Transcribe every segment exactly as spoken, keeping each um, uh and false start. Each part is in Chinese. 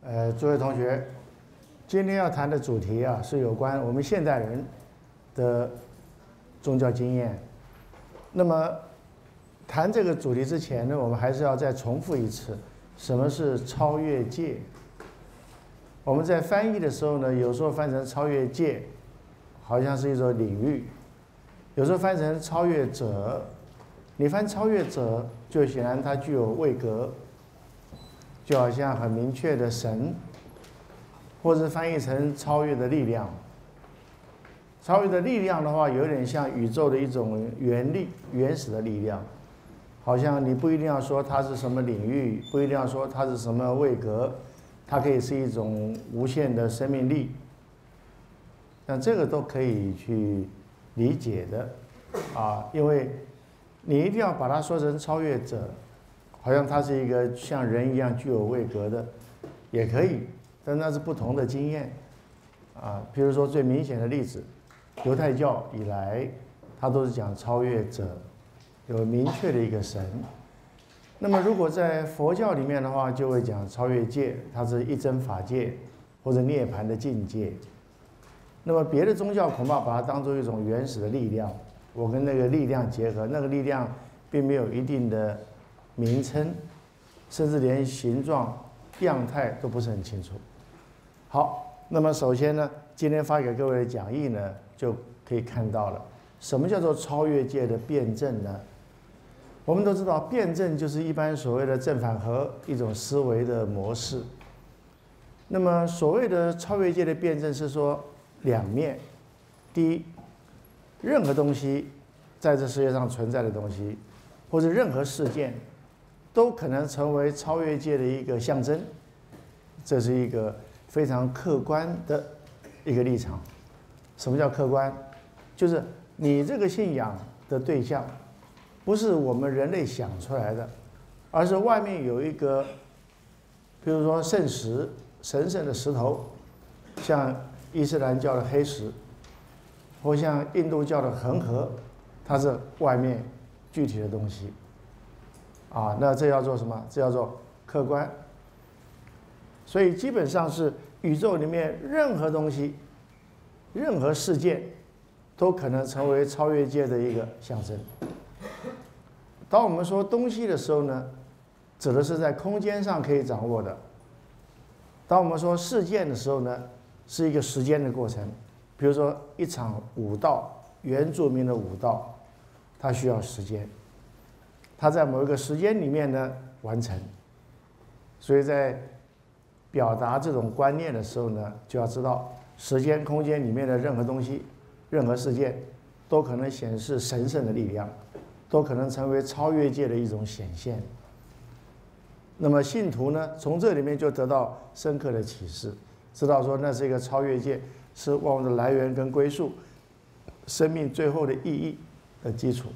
呃，诸位同学，今天要谈的主题啊，是有关我们现代人的宗教经验。那么，谈这个主题之前呢，我们还是要再重复一次，什么是超越界？我们在翻译的时候呢，有时候翻成超越界，好像是一种领域；有时候翻成超越者。你翻超越者，就显然它具有位格。就好像很明确的神，或者翻译成超越的力量。超越的力量的话，有点像宇宙的一种原力、原始的力量。好像你不一定要说它是什么领域，不一定要说它是什么位格，它可以是一种无限的生命力。那这个都可以去理解的啊，因为你一定要把它说成超越者。好像他是一个像人一样具有位格的，也可以，但那是不同的经验啊。比如说最明显的例子，犹太教以来，他都是讲超越者，有明确的一个神。那么如果在佛教里面的话，就会讲超越界，它是一真法界或者涅槃的境界。那么别的宗教恐怕把它当作一种原始的力量，我跟那个力量结合，那个力量并没有一定的名称，甚至连形状、样态都不是很清楚。好，那么首先呢，今天发给各位的讲义呢，就可以看到了，什么叫做超越界的辩证呢？我们都知道，辩证就是一般所谓的正反合一种思维的模式。那么所谓的超越界的辩证是说两面，第一，任何东西在这世界上存在的东西，或者任何事件，都可能成为超越界的一个象征，这是一个非常客观的一个立场。什么叫客观？就是你这个信仰的对象，不是我们人类想出来的，而是外面有一个，比如说圣石、神圣的石头，像伊斯兰教的黑石，或像印度教的恒河，它是外面具体的东西。啊，那这叫做什么？这叫做客观。所以基本上是宇宙里面任何东西、任何事件，都可能成为超越界的一个象征。当我们说东西的时候呢，指的是在空间上可以掌握的；当我们说事件的时候呢，是一个时间的过程。比如说一场舞蹈，原住民的舞蹈，它需要时间。它在某一个时间里面呢完成，所以在表达这种观念的时候呢，就要知道时间空间里面的任何东西、任何事件，都可能显示神圣的力量，都可能成为超越界的一种显现。那么信徒呢，从这里面就得到深刻的启示，知道说那是一个超越界，是万物的来源跟归宿，生命最后的意义的基础。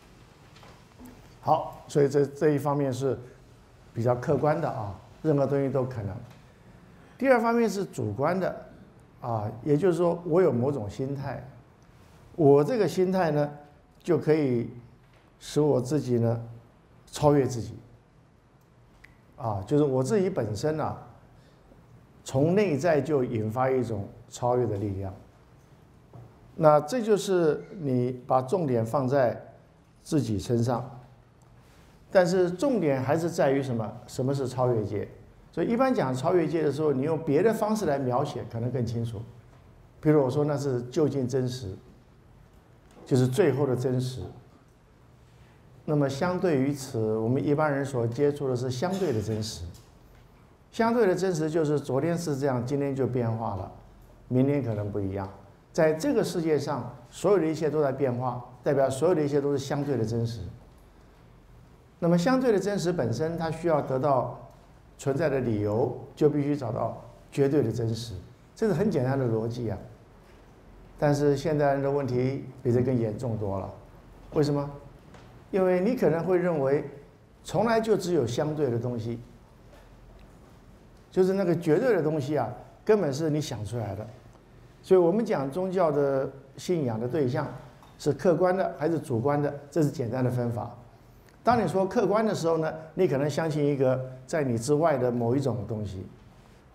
好，所以这这一方面是比较客观的啊，任何东西都可能。第二方面是主观的啊，也就是说我有某种心态，我这个心态呢就可以使我自己呢超越自己啊，就是我自己本身啊，从内在就引发一种超越的力量。那这就是你把重点放在自己身上。但是重点还是在于什么？什么是超越界？所以一般讲超越界的时候，你用别的方式来描写，可能更清楚。比如我说那是究竟真实，就是最后的真实。那么相对于此，我们一般人所接触的是相对的真实。相对的真实就是昨天是这样，今天就变化了，明天可能不一样。在这个世界上，所有的一切都在变化，代表所有的一切都是相对的真实。那么相对的真实本身，它需要得到存在的理由，就必须找到绝对的真实，这是很简单的逻辑啊。但是现代人的问题比这更严重多了。为什么？因为你可能会认为，从来就只有相对的东西，就是那个绝对的东西啊，根本是你想出来的。所以我们讲宗教的信仰的对象是客观的还是主观的，这是简单的分法。当你说客观的时候呢，你可能相信一个在你之外的某一种东西；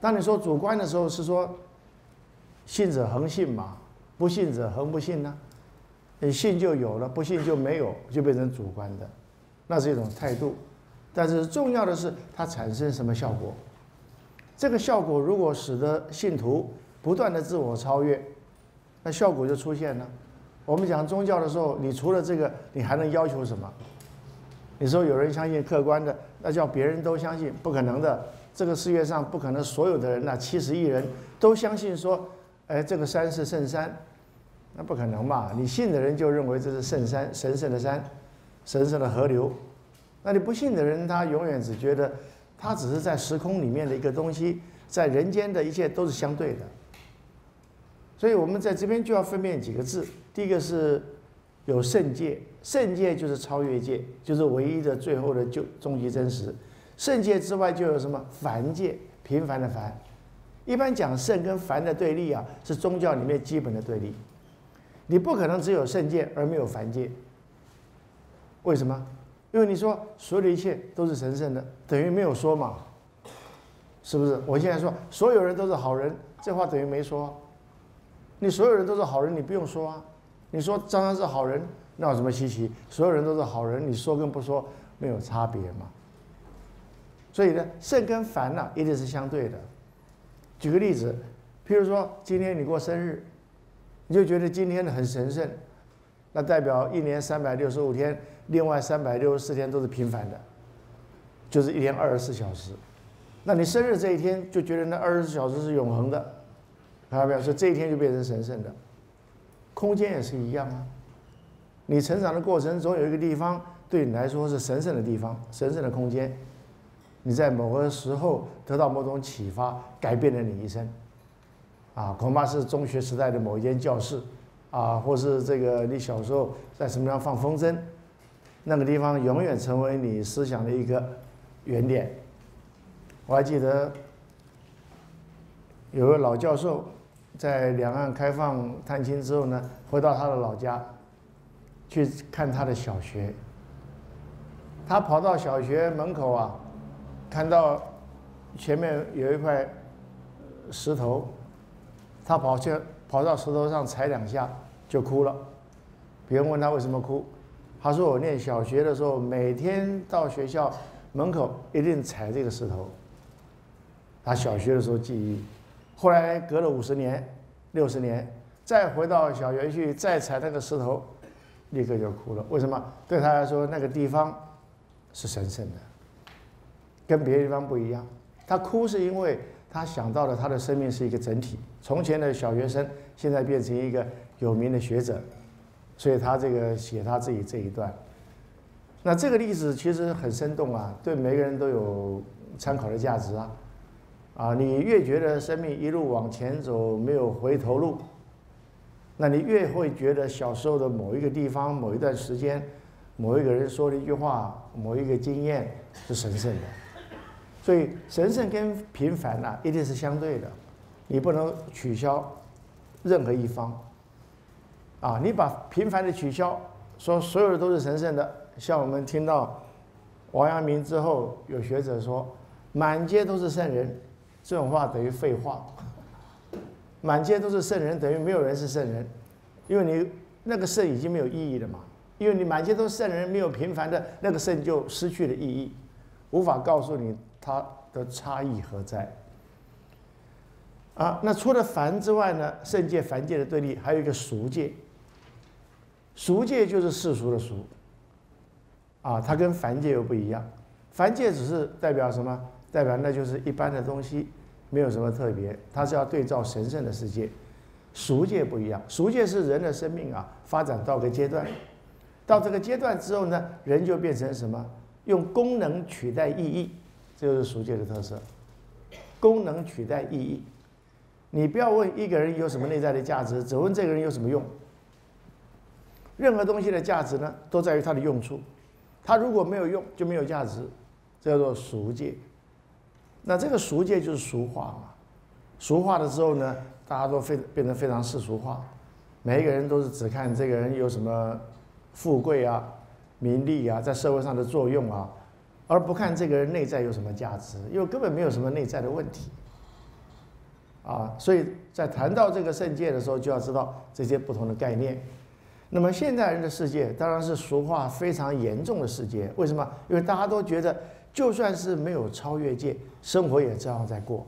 当你说主观的时候，是说信者恒信嘛，不信者恒不信呢？你信就有了，不信就没有，就变成主观的，那是一种态度。但是重要的是它产生什么效果？这个效果如果使得信徒不断的自我超越，那效果就出现了。我们讲宗教的时候，你除了这个，你还能要求什么？你说有人相信客观的，那叫别人都相信，不可能的。这个世界上不可能所有的人，那七十亿人都相信说，哎，这个山是圣山，那不可能嘛？你信的人就认为这是圣山，神圣的山，神圣的河流。那你不信的人，他永远只觉得，他只是在时空里面的一个东西，在人间的一切都是相对的。所以我们在这边就要分辨几个字，第一个是有圣界，圣界就是超越界，就是唯一的最后的就终极真实。圣界之外就有什么凡界，平凡的凡。一般讲圣跟凡的对立啊，是宗教里面基本的对立。你不可能只有圣界而没有凡界。为什么？因为你说所有的一切都是神圣的，等于没有说嘛，是不是？我现在说所有人都是好人，这话等于没说。你所有人都是好人，你不用说啊。你说张三是好人，那有什么稀奇？所有人都是好人，你说跟不说没有差别嘛。所以呢，圣跟凡呢、啊、一定是相对的。举个例子，譬如说今天你过生日，你就觉得今天很神圣，那代表一年三百六十五天，另外三百六十四天都是平凡的，就是一天二十四小时。那你生日这一天就觉得那二十四小时是永恒的，看到没有？所以这一天就变成神圣的。空间也是一样啊，你成长的过程总有一个地方对你来说是神圣的地方，神圣的空间。你在某个时候得到某种启发，改变了你一生，啊，恐怕是中学时代的某一间教室，啊，或是这个你小时候在什么地方放风筝，那个地方永远成为你思想的一个原点。我还记得有个老教授，在两岸开放探亲之后呢，回到他的老家，去看他的小学。他跑到小学门口啊。看到前面有一块石头，他跑去跑到石头上踩两下就哭了。别人问他为什么哭，他说我念小学的时候，每天到学校门口一定踩这个石头。他小学的时候记忆，后来隔了五十年、六十年，再回到小学去再踩那个石头，立刻就哭了。为什么？对他来说，那个地方是神圣的。跟别的地方不一样，他哭是因为他想到了他的生命是一个整体。从前的小学生，现在变成一个有名的学者，所以他这个写他自己这一段。那这个例子其实很生动啊，对每个人都有参考的价值啊。啊，你越觉得生命一路往前走没有回头路，那你越会觉得小时候的某一个地方、某一段时间、某一个人说的一句话、某一个经验是神圣的。所以神圣跟平凡啊，一定是相对的，你不能取消任何一方。啊，你把平凡的取消，说所有的都是神圣的，像我们听到王阳明之后，有学者说满街都是圣人，这种话等于废话。满街都是圣人等于没有人是圣人，因为你那个圣已经没有意义了嘛，因为你满街都是圣人，没有平凡的那个圣就失去了意义，无法告诉你它的差异何在。啊，那除了凡之外呢，圣界、凡界的对立还有一个俗界。俗界就是世俗的俗，啊，它跟凡界又不一样。凡界只是代表什么？代表那就是一般的东西，没有什么特别，它是要对照神圣的世界。俗界不一样，俗界是人的生命啊发展到个阶段，到这个阶段之后呢，人就变成什么？用功能取代意义。这就是俗界的特色，功能取代意义。你不要问一个人有什么内在的价值，只问这个人有什么用。任何东西的价值呢，都在于它的用处。它如果没有用，就没有价值，这叫做俗界。那这个俗界就是俗化嘛。俗化的时候呢，大家都非变得非常世俗化，每一个人都是只看这个人有什么富贵啊、名利啊，在社会上的作用啊。而不看这个人内在有什么价值，因为根本没有什么内在的问题。 啊，所以在谈到这个圣界的时候，就要知道这些不同的概念。那么现代人的世界当然是俗化非常严重的世界，为什么？因为大家都觉得，就算是没有超越界，生活也照样在过，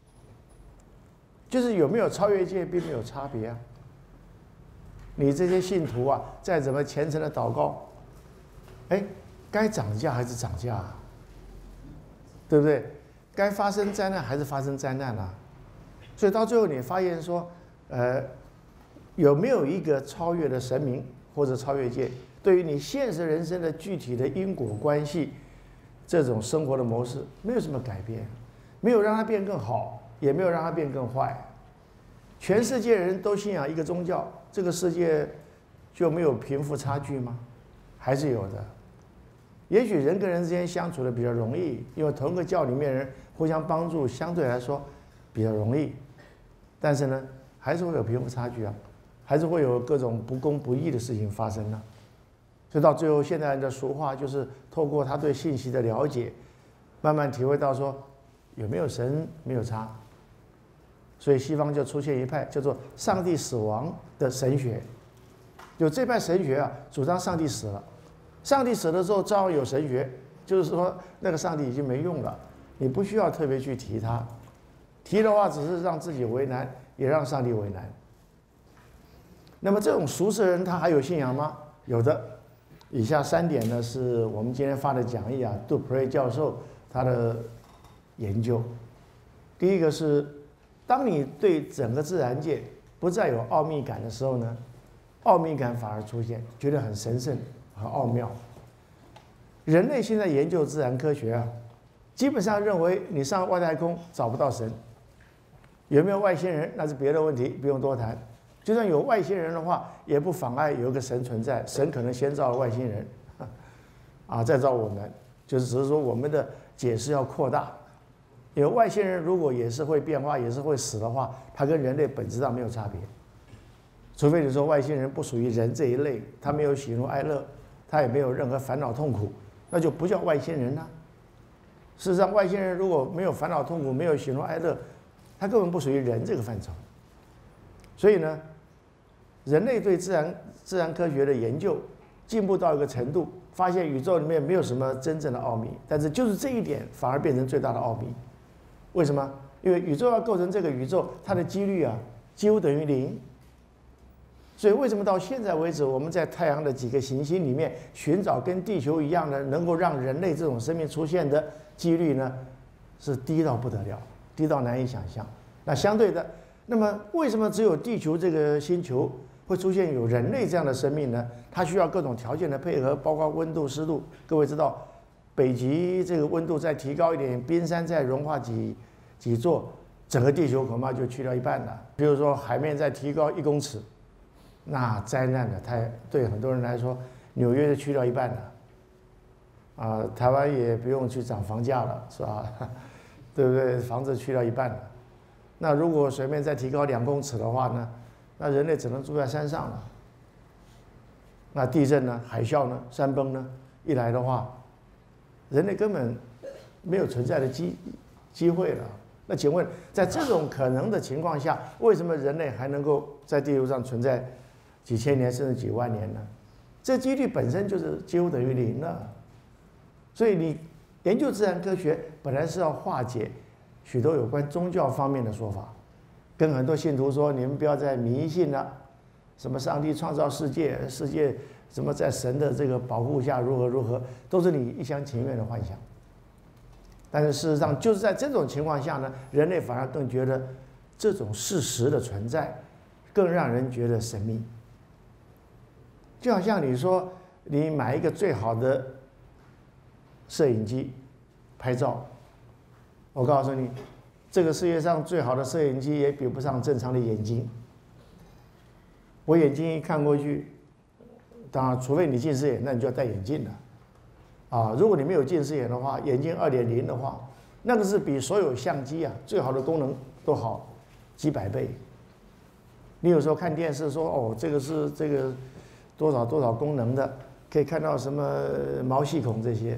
就是有没有超越界并没有差别啊。你这些信徒啊，再怎么虔诚的祷告，哎，该涨价还是涨价啊，对不对？该发生灾难还是发生灾难啊。所以到最后你发现说，呃，有没有一个超越的神明或者超越界，对于你现实人生的具体的因果关系，这种生活的模式没有什么改变，没有让它变更好，也没有让它变更坏。全世界人都信仰一个宗教，这个世界就没有贫富差距吗？还是有的。也许人跟人之间相处的比较容易，因为同一个教里面人互相帮助，相对来说比较容易。但是呢，还是会有贫富差距啊，还是会有各种不公不义的事情发生呢、啊。所以到最后，现代人的俗话就是透过他对信息的了解，慢慢体会到说有没有神没有差。所以西方就出现一派叫做上帝死亡的神学，就这派神学啊，主张上帝死了，上帝死了之后照样有神学，就是说那个上帝已经没用了，你不需要特别去提他。提的话，只是让自己为难，也让上帝为难。那么这种俗世人，他还有信仰吗？有的。以下三点呢，是我们今天发的讲义啊，杜普瑞教授他的研究。第一个是，当你对整个自然界不再有奥秘感的时候呢，奥秘感反而出现，觉得很神圣、很奥妙。人类现在研究自然科学啊，基本上认为你上外太空找不到神。有没有外星人那是别的问题，不用多谈。就算有外星人的话，也不妨碍有一个神存在。神可能先造了外星人，啊，再造我们，就是只是说我们的解释要扩大。因为外星人如果也是会变化，也是会死的话，他跟人类本质上没有差别。除非你说外星人不属于人这一类，他没有喜怒哀乐，他也没有任何烦恼痛苦，那就不叫外星人了。事实上，外星人如果没有烦恼痛苦，没有喜怒哀乐，它根本不属于人这个范畴。所以呢，人类对自然自然科学的研究进步到一个程度，发现宇宙里面没有什么真正的奥秘，但是就是这一点反而变成最大的奥秘。为什么？因为宇宙要构成这个宇宙，它的几率啊几乎等于零。所以为什么到现在为止，我们在太阳的几个行星里面寻找跟地球一样的能够让人类这种生命出现的几率呢，是低到不得了，低到难以想象。那相对的，那么为什么只有地球这个星球会出现有人类这样的生命呢？它需要各种条件的配合，包括温度、湿度。各位知道，北极这个温度再提高一点，冰山再融化几几座，整个地球恐怕就去掉一半了。比如说海面再提高一公尺，那灾难的太对很多人来说，纽约就去掉一半了。啊，台湾也不用去涨房价了，是吧？对不对？房子去掉一半了。那如果水面再提高两公尺的话呢，那人类只能住在山上了。那地震呢、海啸呢、山崩呢，一来的话，人类根本没有存在的机机会了。那请问，在这种可能的情况下，为什么人类还能够在地球上存在几千年甚至几万年呢？这几率本身就是几乎等于零了。所以你研究自然科学本来是要化解许多有关宗教方面的说法，跟很多信徒说，你们不要再迷信了，什么上帝创造世界，世界什么在神的这个保护下如何如何，都是你一厢情愿的幻想。但是事实上，就是在这种情况下呢，人类反而更觉得这种事实的存在，更让人觉得神秘。就好像你说，你买一个最好的摄影机拍照，我告诉你，这个世界上最好的摄影机也比不上正常的眼睛。我眼睛一看过去，当然，除非你近视眼，那你就要戴眼镜了。啊，如果你没有近视眼的话，眼睛二点零的话，那个是比所有相机啊最好的功能都好几百倍。你有时候看电视说，哦，这个是这个多少多少功能的，可以看到什么毛细孔这些。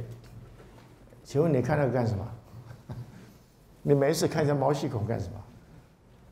请问你看那个干什么？你没事看一下毛细孔干什么？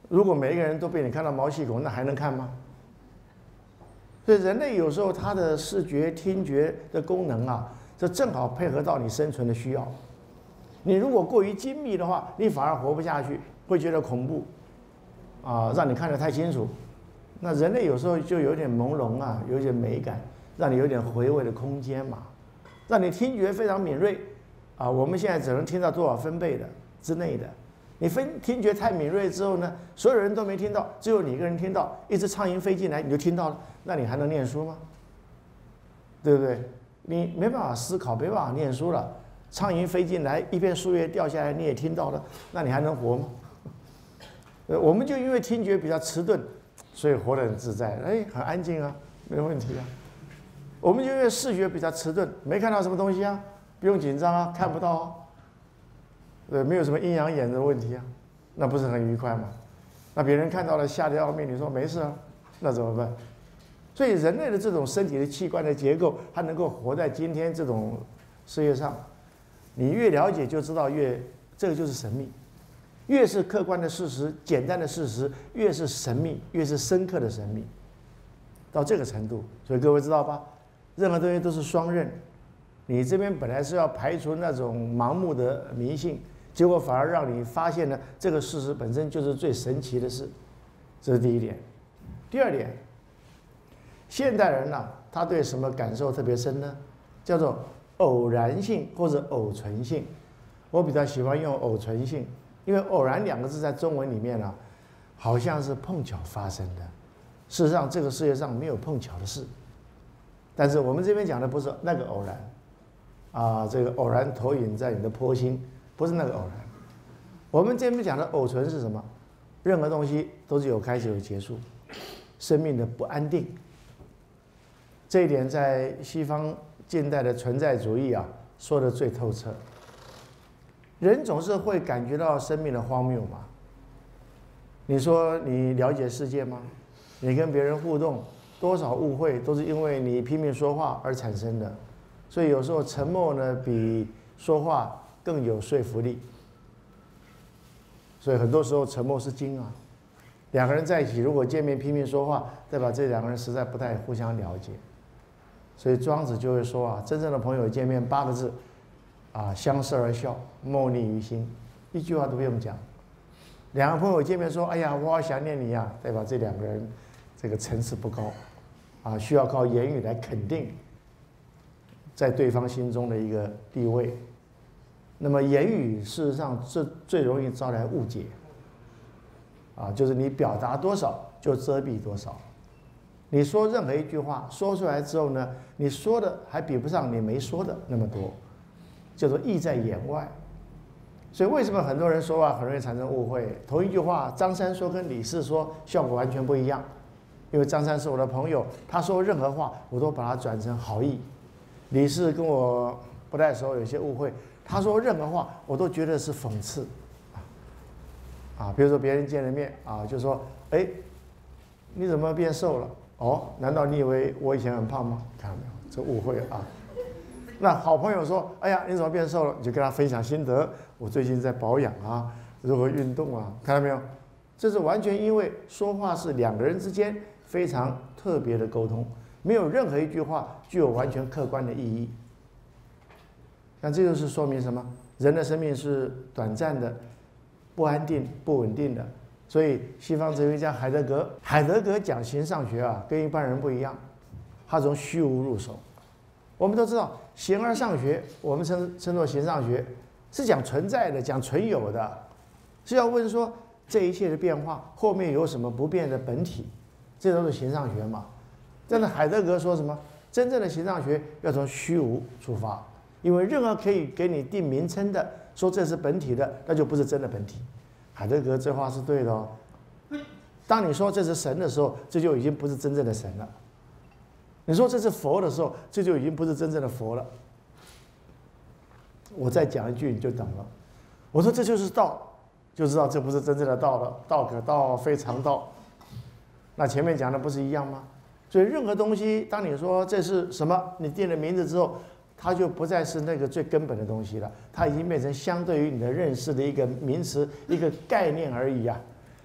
如果每一个人都被你看到毛细孔，那还能看吗？所以人类有时候他的视觉、听觉的功能啊，这正好配合到你生存的需要。你如果过于精密的话，你反而活不下去，会觉得恐怖，啊，让你看得太清楚。那人类有时候就有点朦胧啊，有点美感，让你有点回味的空间嘛，让你听觉非常敏锐，啊，我们现在只能听到多少分贝的之内的。你分听觉太敏锐之后呢，所有人都没听到，只有你一个人听到，一只苍蝇飞进来你就听到了，那你还能念书吗？对不对？你没办法思考，没办法念书了。苍蝇飞进来，一片树叶掉下来，你也听到了，那你还能活吗？我们就因为听觉比较迟钝，所以活得很自在，哎，很安静啊，没有问题啊。我们就因为视觉比较迟钝，没看到什么东西啊，不用紧张啊，看不到啊。对，没有什么阴阳眼的问题啊，那不是很愉快吗？那别人看到了吓得要命，你说没事啊，那怎么办？所以人类的这种身体的器官的结构，它能够活在今天这种世界上，你越了解就知道越这个就是神秘，越是客观的事实、简单的事实，越是神秘，越是深刻的神秘，到这个程度。所以各位知道吧？任何东西都是双刃，你这边本来是要排除那种盲目的迷信。结果反而让你发现了这个事实本身就是最神奇的事，这是第一点。第二点，现代人呢、啊，他对什么感受特别深呢？叫做偶然性或者偶存性。我比较喜欢用偶存性，因为偶然两个字在中文里面呢、啊，好像是碰巧发生的。事实上，这个世界上没有碰巧的事。但是我们这边讲的不是那个偶然，啊，这个偶然投影在你的波心。不是那个偶然，我们这边讲的偶存是什么？任何东西都是有开始有结束，生命的不安定。这一点在西方近代的存在主义啊说的最透彻。人总是会感觉到生命的荒谬嘛。你说你了解世界吗？你跟别人互动，多少误会都是因为你拼命说话而产生的。所以有时候沉默呢比说话更有说服力，所以很多时候沉默是金啊。两个人在一起，如果见面拼命说话，代表这两个人实在不太互相了解。所以庄子就会说啊，真正的朋友见面八个字，啊，相视而笑，莫逆于心，一句话都不用讲。两个朋友见面说，哎呀，我好想念你呀、啊，代表这两个人这个层次不高，啊，需要靠言语来肯定在对方心中的一个地位。那么言语事实上最最容易招来误解，啊，就是你表达多少就遮蔽多少。你说任何一句话说出来之后呢，你说的还比不上你没说的那么多，叫做意在言外。所以为什么很多人说话很容易产生误会？同一句话，张三说跟李四说效果完全不一样。因为张三是我的朋友，他说任何话我都把它转成好意。李四跟我不太熟，有些误会。他说任何话，我都觉得是讽刺，啊，比如说别人见了面啊，就说，哎，你怎么变瘦了？哦，难道你以为我以前很胖吗？看到没有，这误会啊。那好朋友说，哎呀，你怎么变瘦了？你就跟他分享心得，我最近在保养啊，如何运动啊，看到没有？这是完全因为说话是两个人之间非常特别的沟通，没有任何一句话具有完全客观的意义。那这就是说明什么？人的生命是短暂的、不安定、不稳定的。所以西方哲学家海德格，海德格讲形上学啊，跟一般人不一样，他从虚无入手。我们都知道，形而上学，我们称称作形上学，是讲存在的、讲存有的，是要问说这一切的变化后面有什么不变的本体，这都是形上学嘛。但是海德格说什么？真正的形上学要从虚无出发。因为任何可以给你定名称的，说这是本体的，那就不是真的本体。海德格这话是对的哦。当你说这是神的时候，这就已经不是真正的神了。你说这是佛的时候，这就已经不是真正的佛了。我再讲一句你就懂了。我说这就是道，就知道这不是真正的道了。道可道非常道。那前面讲的不是一样吗？所以任何东西，当你说这是什么，你定了名字之后，它就不再是那个最根本的东西了，它已经变成相对于你的认识的一个名词、一个概念而已啊。那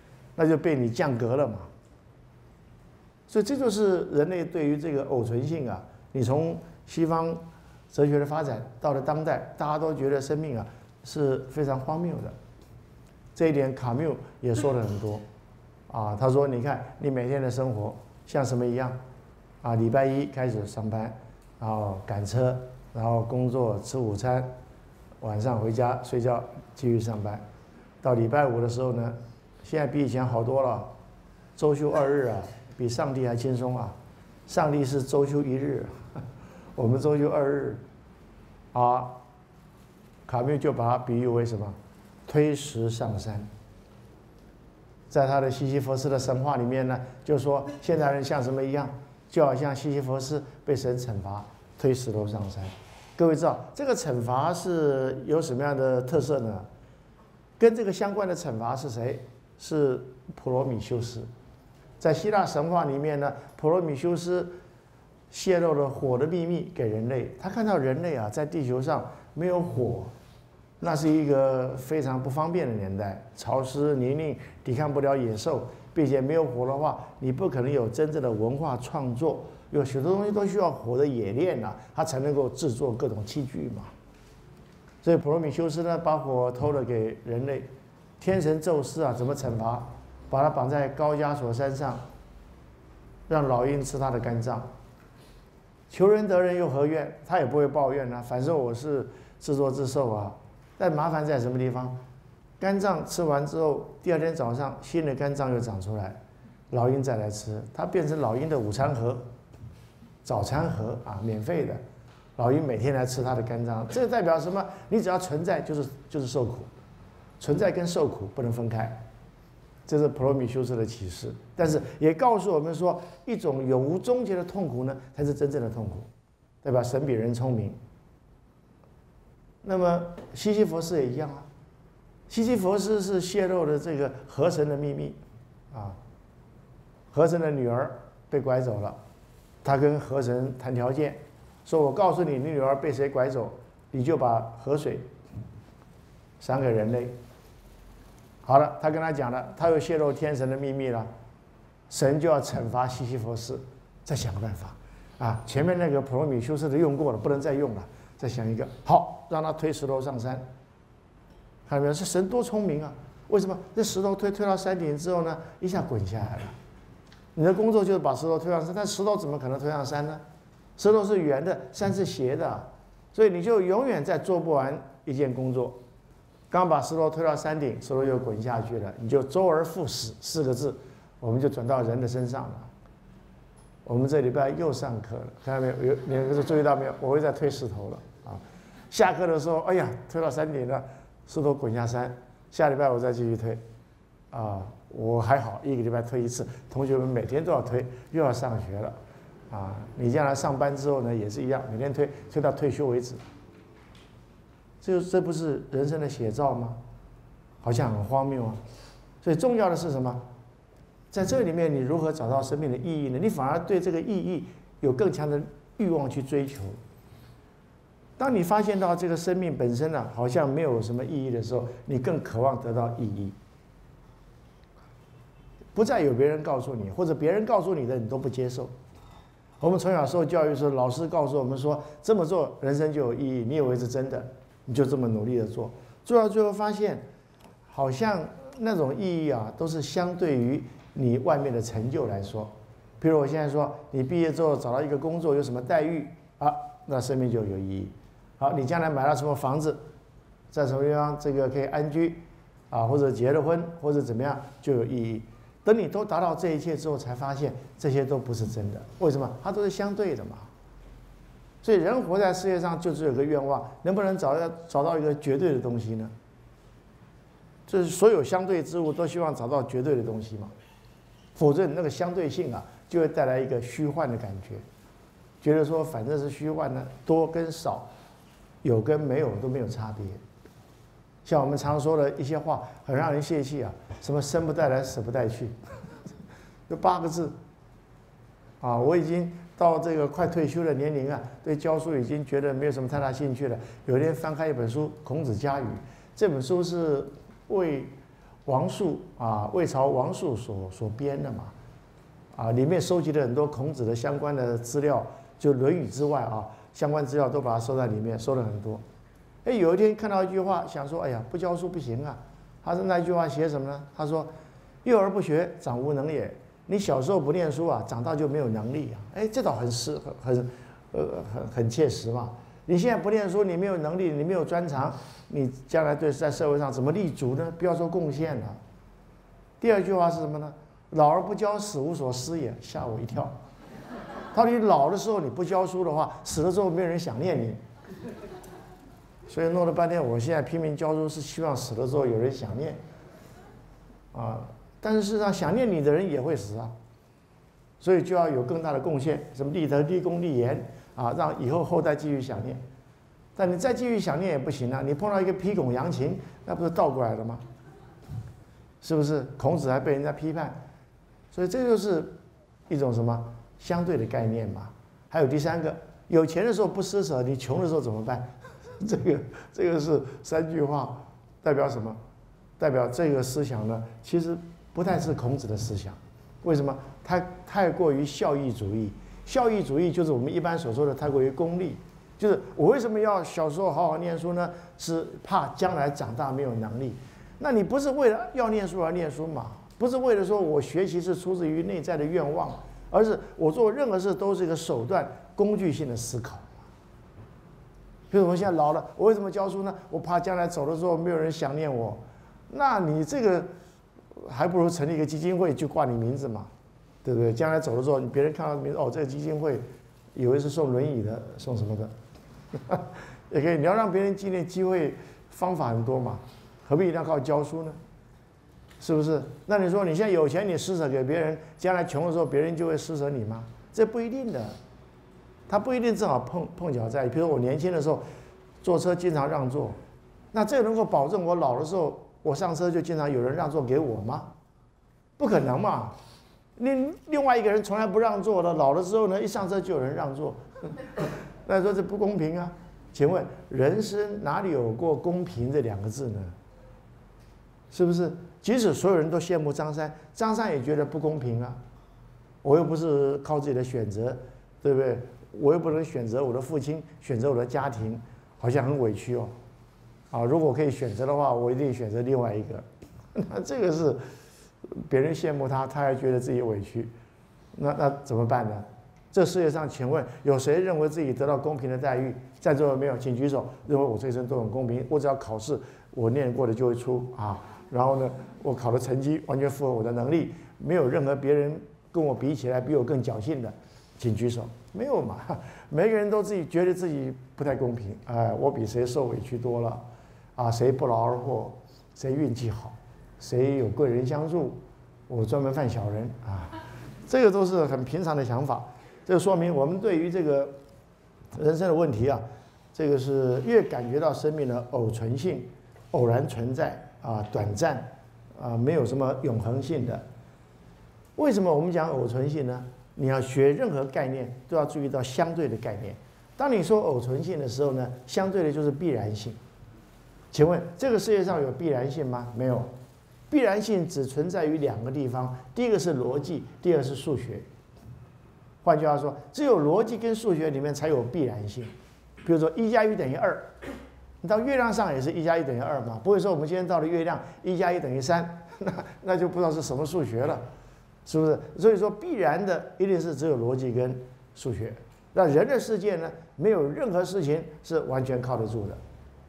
那就被你降格了嘛。所以这就是人类对于这个偶存性啊，你从西方哲学的发展到了当代，大家都觉得生命啊是非常荒谬的。这一点卡缪也说了很多啊，他说：“你看你每天的生活像什么一样啊？礼拜一开始上班，然后赶车，然后工作吃午餐，晚上回家睡觉，继续上班。到礼拜五的时候呢，现在比以前好多了，周休二日啊，比上帝还轻松啊。上帝是周休一日，我们周休二日啊。卡缪就把它比喻为什么？推石上山。在他的西西弗斯的神话里面呢，就说现代人像什么一样，就好像西西弗斯被神惩罚，推石头上山。各位知道这个惩罚是有什么样的特色呢？跟这个相关的惩罚是谁？是普罗米修斯。在希腊神话里面呢，普罗米修斯泄露了火的秘密给人类。他看到人类啊，在地球上没有火，那是一个非常不方便的年代，潮湿泥泞，抵抗不了野兽，并且没有火的话，你不可能有真正的文化创作。有许多东西都需要火的冶炼啊，它才能够制作各种器具嘛。所以普罗米修斯呢，把火偷了给人类。天神宙斯啊，怎么惩罚？把他绑在高加索山上，让老鹰吃他的肝脏。求人得人又何怨？他也不会抱怨啊，反正我是自作自受啊。但麻烦在什么地方？肝脏吃完之后，第二天早上新的肝脏又长出来，老鹰再来吃，它变成老鹰的午餐盒、早餐盒啊，免费的。老鹰每天来吃它的肝脏，这个代表什么？你只要存在就是就是受苦，存在跟受苦不能分开。这是普罗米修斯的启示，但是也告诉我们说，一种永无终结的痛苦呢，才是真正的痛苦，对吧？神比人聪明。那么西西弗斯也一样啊，西西弗斯是泄露了这个河神的秘密啊，河神的女儿被拐走了，他跟河神谈条件，说我告诉你，你女儿被谁拐走，你就把河水赏给人类。好了，他跟他讲了，他又泄露天神的秘密了，神就要惩罚西西弗斯，再想个办法啊！前面那个普罗米修斯的用过了，不能再用了，再想一个，好，让他推石头上山。看到没有？这神多聪明啊！为什么？这石头推推到山顶之后呢，一下滚下来了。你的工作就是把石头推上山，但石头怎么可能推上山呢？石头是圆的，山是斜的，所以你就永远在做不完一件工作。刚把石头推到山顶，石头又滚下去了，你就周而复始四个字，我们就转到人的身上了。我们这礼拜又上课了，看到没有？有两个是注意到没有？我会再推石头了啊！下课的时候，哎呀，推到山顶了，石头滚下山。下礼拜我再继续推，啊，我还好，一个礼拜推一次。同学们每天都要推，又要上学了，啊，你将来上班之后呢，也是一样，每天推推到退休为止。这这不是人生的写照吗？好像很荒谬啊！所以重要的是什么？在这里面，你如何找到生命的意义呢？你反而对这个意义有更强的欲望去追求。当你发现到这个生命本身呢、啊，好像没有什么意义的时候，你更渴望得到意义。不再有别人告诉你，或者别人告诉你的，你都不接受。我们从小受教育的时候，老师告诉我们说，这么做人生就有意义，你以为是真的？你就这么努力的做，做到最后发现，好像那种意义啊，都是相对于你外面的成就来说。比如我现在说，你毕业之后找到一个工作，有什么待遇啊，那生命就有意义。好，你将来买了什么房子，在什么地方这个可以安居，啊，或者结了婚，或者怎么样，就有意义。等你都达到这一切之后，才发现这些都不是真的。为什么？它都是相对的嘛。所以人活在世界上就只有个愿望，能不能找到找到一个绝对的东西呢？就是所有相对之物都希望找到绝对的东西嘛，否则你那个相对性啊，就会带来一个虚幻的感觉，觉得说反正是虚幻呢，多跟少，有跟没有都没有差别。像我们常说的一些话，很让人泄气啊，什么生不带来，死不带去，就八个字啊，我已经到这个快退休的年龄啊，对教书已经觉得没有什么太大兴趣了。有一天翻开一本书《孔子家语》，这本书是为王述啊，魏朝王述所所编的嘛，啊，里面收集了很多孔子的相关的资料，就《论语》之外啊，相关资料都把它收在里面，收了很多。哎，有一天看到一句话，想说，哎呀，不教书不行啊。他是那一句话写什么呢？他说：“幼而不学，长无能也。你小时候不念书啊，长大就没有能力啊。”哎，这倒很实，很很呃很很切实嘛。你现在不念书，你没有能力，你没有专长，你将来对在社会上怎么立足呢？不要说贡献了。第二句话是什么呢？老而不教，死无所思也。吓我一跳。到底老的时候你不教书的话，死了之后没有人想念你。所以弄了半天，我现在拼命教书，是希望死了之后有人想念，啊，但是事实上想念你的人也会死啊，所以就要有更大的贡献，什么立德、立功、立言啊，让以后后代继续想念。但你再继续想念也不行啊，你碰到一个披拱扬琴，那不是倒过来了吗？是不是？孔子还被人家批判，所以这就是一种什么相对的概念嘛。还有第三个，有钱的时候不施舍，你穷的时候怎么办？这个这个是三句话，代表什么？代表这个思想呢，其实不太是孔子的思想。为什么？它太过于效益主义。效益主义就是我们一般所说的太过于功利。就是我为什么要小时候好好念书呢？是怕将来长大没有能力。那你不是为了要念书而念书嘛？不是为了说我学习是出自于内在的愿望，而是我做任何事都是一个手段，工具性的思考。比如我现在老了，我为什么教书呢？我怕将来走的时候没有人想念我。那你这个还不如成立一个基金会，就挂你名字嘛，对不对？将来走的时候，别人看到名字，哦，这个基金会以为是送轮椅的，送什么的，也可以。你要让别人纪念机会，方法很多嘛，何必一定要靠教书呢？是不是？那你说你现在有钱，你施舍给别人，将来穷的时候，别人就会施舍你吗？这不一定的。他不一定正好碰碰巧在，比如我年轻的时候坐车经常让座，那这能够保证我老的时候我上车就经常有人让座给我吗？不可能嘛！另另外一个人从来不让座的，老了之后呢，一上车就有人让座，那说这不公平啊？请问人生哪里有过公平这两个字呢？是不是？即使所有人都羡慕张三，张三也觉得不公平啊！我又不是靠自己的选择，对不对？我又不能选择我的父亲，选择我的家庭，好像很委屈哦。啊，如果我可以选择的话，我一定选择另外一个。那这个是别人羡慕他，他还觉得自己委屈，那那怎么办呢？这世界上，请问有谁认为自己得到公平的待遇？在座有没有？请举手。认为我这一生都很公平，我只要考试我念过的就会出啊。然后呢，我考的成绩完全符合我的能力，没有任何别人跟我比起来比我更侥幸的，请举手。没有嘛？每个人都自己觉得自己不太公平，哎，我比谁受委屈多了，啊，谁不劳而获，谁运气好，谁有贵人相助，我专门犯小人啊，这个都是很平常的想法。这说明我们对于这个人生的问题啊，这个是越感觉到生命的偶存性、偶然存在啊、短暂啊，没有什么永恒性的。为什么我们讲偶存性呢？你要学任何概念，都要注意到相对的概念。当你说偶存性的时候呢，相对的就是必然性。请问这个世界上有必然性吗？没有，必然性只存在于两个地方，第一个是逻辑，第二个是数学。换句话说，只有逻辑跟数学里面才有必然性。比如说一加一等于二，你到月亮上也是一加一等于二嘛，不会说我们今天到了月亮一加一等于三，那那就不知道是什么数学了。是不是？所以说必然的一定是只有逻辑跟数学。那人的世界呢，没有任何事情是完全靠得住的。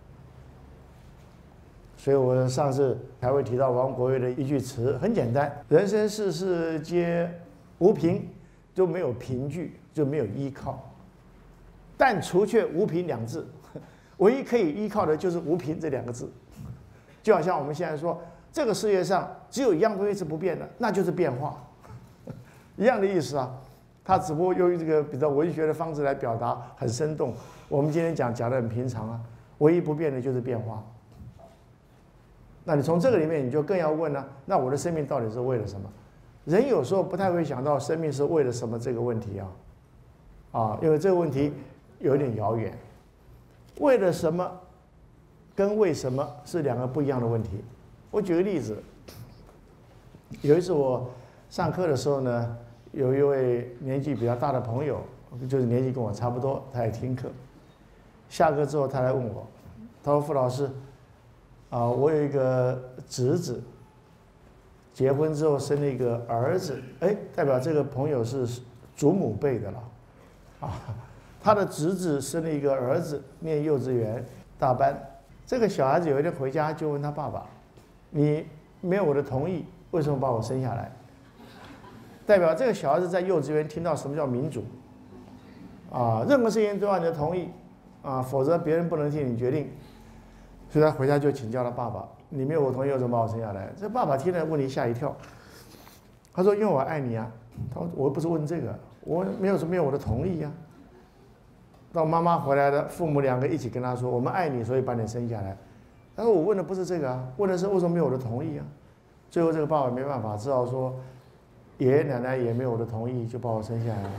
所以我上次才会提到王国维的一句词，很简单：人生世事皆无凭，就没有凭据，就没有依靠。但除却无凭两字，唯一可以依靠的就是无凭这两个字。就好像我们现在说，这个世界上只有一样东西是不变的，那就是变化，一样的意思啊。它只不过用这个比较文学的方式来表达，很生动。我们今天讲讲得很平常啊，唯一不变的就是变化。那你从这个里面，你就更要问了、啊，那我的生命到底是为了什么？人有时候不太会想到生命是为了什么这个问题啊，啊，因为这个问题有点遥远。为了什么跟为什么是两个不一样的问题。 我举个例子，有一次我上课的时候呢，有一位年纪比较大的朋友，就是年纪跟我差不多，他也听课。下课之后，他来问我，他说：“傅老师，啊，我有一个侄子，结婚之后生了一个儿子，哎，代表这个朋友是祖母辈的了，啊，他的侄子生了一个儿子，念幼稚园大班。这个小孩子有一天回家就问他爸爸：‘你没有我的同意，为什么把我生下来？’代表这个小孩子在幼稚园听到什么叫民主，啊，任何事情都要你的同意。”啊，否则别人不能替你决定，所以他回家就请教了爸爸：“你没有我同意，为什么把我生下来？”这爸爸听了问题吓一跳，他说：“因为我爱你啊。”他说：“我又不是问这个，我没有说没有我的同意呀。”到妈妈回来了，父母两个一起跟他说：“我们爱你，所以把你生下来。”他说：“我问的不是这个啊，问的是为什么没有我的同意啊？”最后这个爸爸没办法，只好说：“爷爷奶奶也没有我的同意，就把我生下来了。”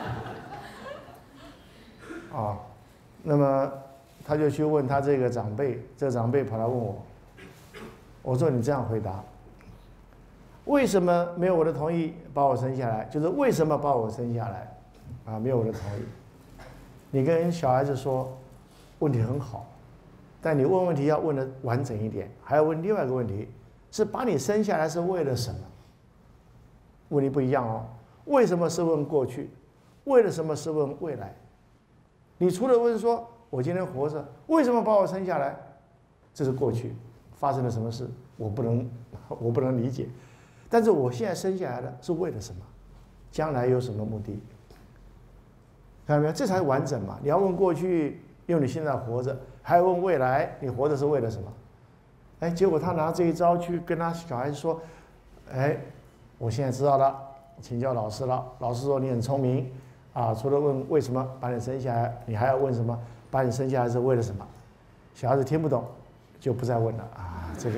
啊。那么他就去问他这个长辈，这个长辈跑来问我，我说：“你这样回答，为什么没有我的同意把我生下来？就是为什么把我生下来？啊，没有我的同意。你跟小孩子说，问题很好，但你问问题要问的完整一点，还要问另外一个问题，是把你生下来是为了什么？问题不一样哦。为什么是问过去？为了什么是问未来？你除了问说我今天活着，为什么把我生下来？这是过去发生了什么事，我不能我不能理解。但是我现在生下来的是为了什么？将来有什么目的？看到没有？这才完整嘛！你要问过去，因为你现在活着；还要问未来，你活着是为了什么？哎，结果他拿这一招去跟他小孩子说：“哎，我现在知道了，请教老师了。老师说你很聪明。”啊，除了问为什么把你生下来，你还要问什么？把你生下来是为了什么？小孩子听不懂，就不再问了啊。这个，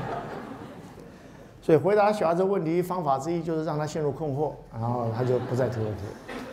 所以回答小孩子问题方法之一就是让他陷入困惑，然后他就不再提问题。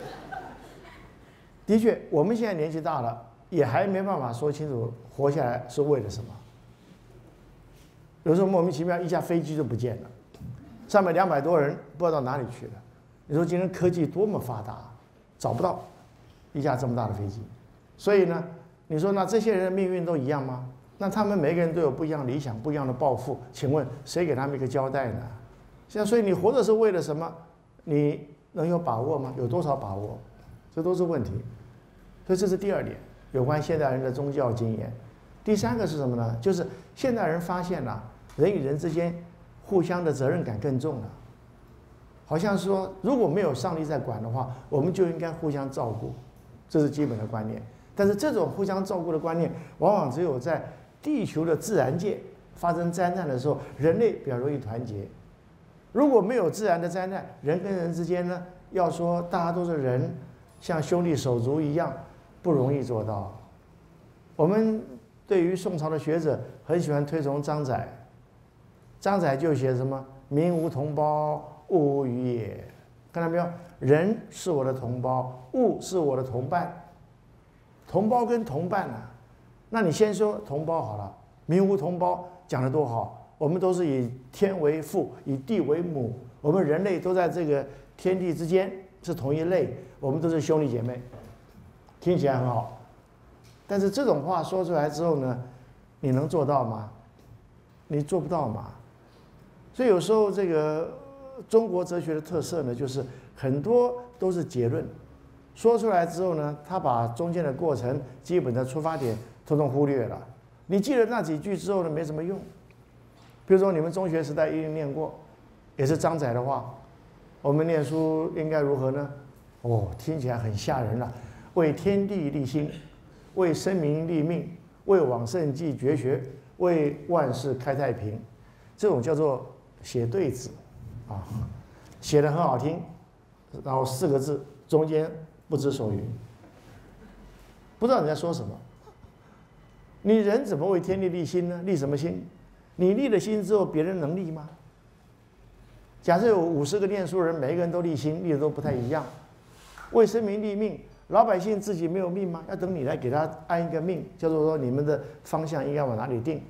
的确，我们现在年纪大了，也还没办法说清楚活下来是为了什么。有时候莫名其妙一架飞机就不见了，上面两百多人不知道到哪里去了。你说今天科技多么发达？找不到一架这么大的飞机，所以呢，你说那这些人的命运都一样吗？那他们每个人都有不一样的理想、不一样的抱负，请问谁给他们一个交代呢？现在，所以你活着是为了什么？你能有把握吗？有多少把握？这都是问题。所以这是第二点，有关现代人的宗教经验。第三个是什么呢？就是现代人发现了、啊、人与人之间互相的责任感更重了。好像说，如果没有上帝在管的话，我们就应该互相照顾，这是基本的观念。但是这种互相照顾的观念，往往只有在地球的自然界发生灾难的时候，人类比较容易团结。如果没有自然的灾难，人跟人之间呢，要说大家都是人，像兄弟手足一样，不容易做到。我们对于宋朝的学者很喜欢推崇张载，张载就写什么“民无同胞，物无与也”，看到没有？人是我的同胞，物是我的同伴。同胞跟同伴啊，那你先说同胞好了。民无同胞讲得多好，我们都是以天为父，以地为母，我们人类都在这个天地之间是同一类，我们都是兄弟姐妹，听起来很好。但是这种话说出来之后呢，你能做到吗？你做不到嘛。所以有时候这个中国哲学的特色呢，就是很多都是结论，说出来之后呢，他把中间的过程、基本的出发点统统忽略了。你记了那几句之后呢，没什么用。比如说你们中学时代一定念过，也是张载的话，我们念书应该如何呢？哦，听起来很吓人了。为天地立心，为生民立命，为往圣继绝学，为万世开太平。这种叫做写对子啊，写得很好听，然后四个字中间不知所云，不知道你在说什么。你人怎么为天地立心呢？立什么心？你立了心之后，别人能立吗？假设有五十个念书人，每一个人都立心，立的都不太一样。为生民立命，老百姓自己没有命吗？要等你来给他安一个命，叫做说你们的方向应该往哪里定。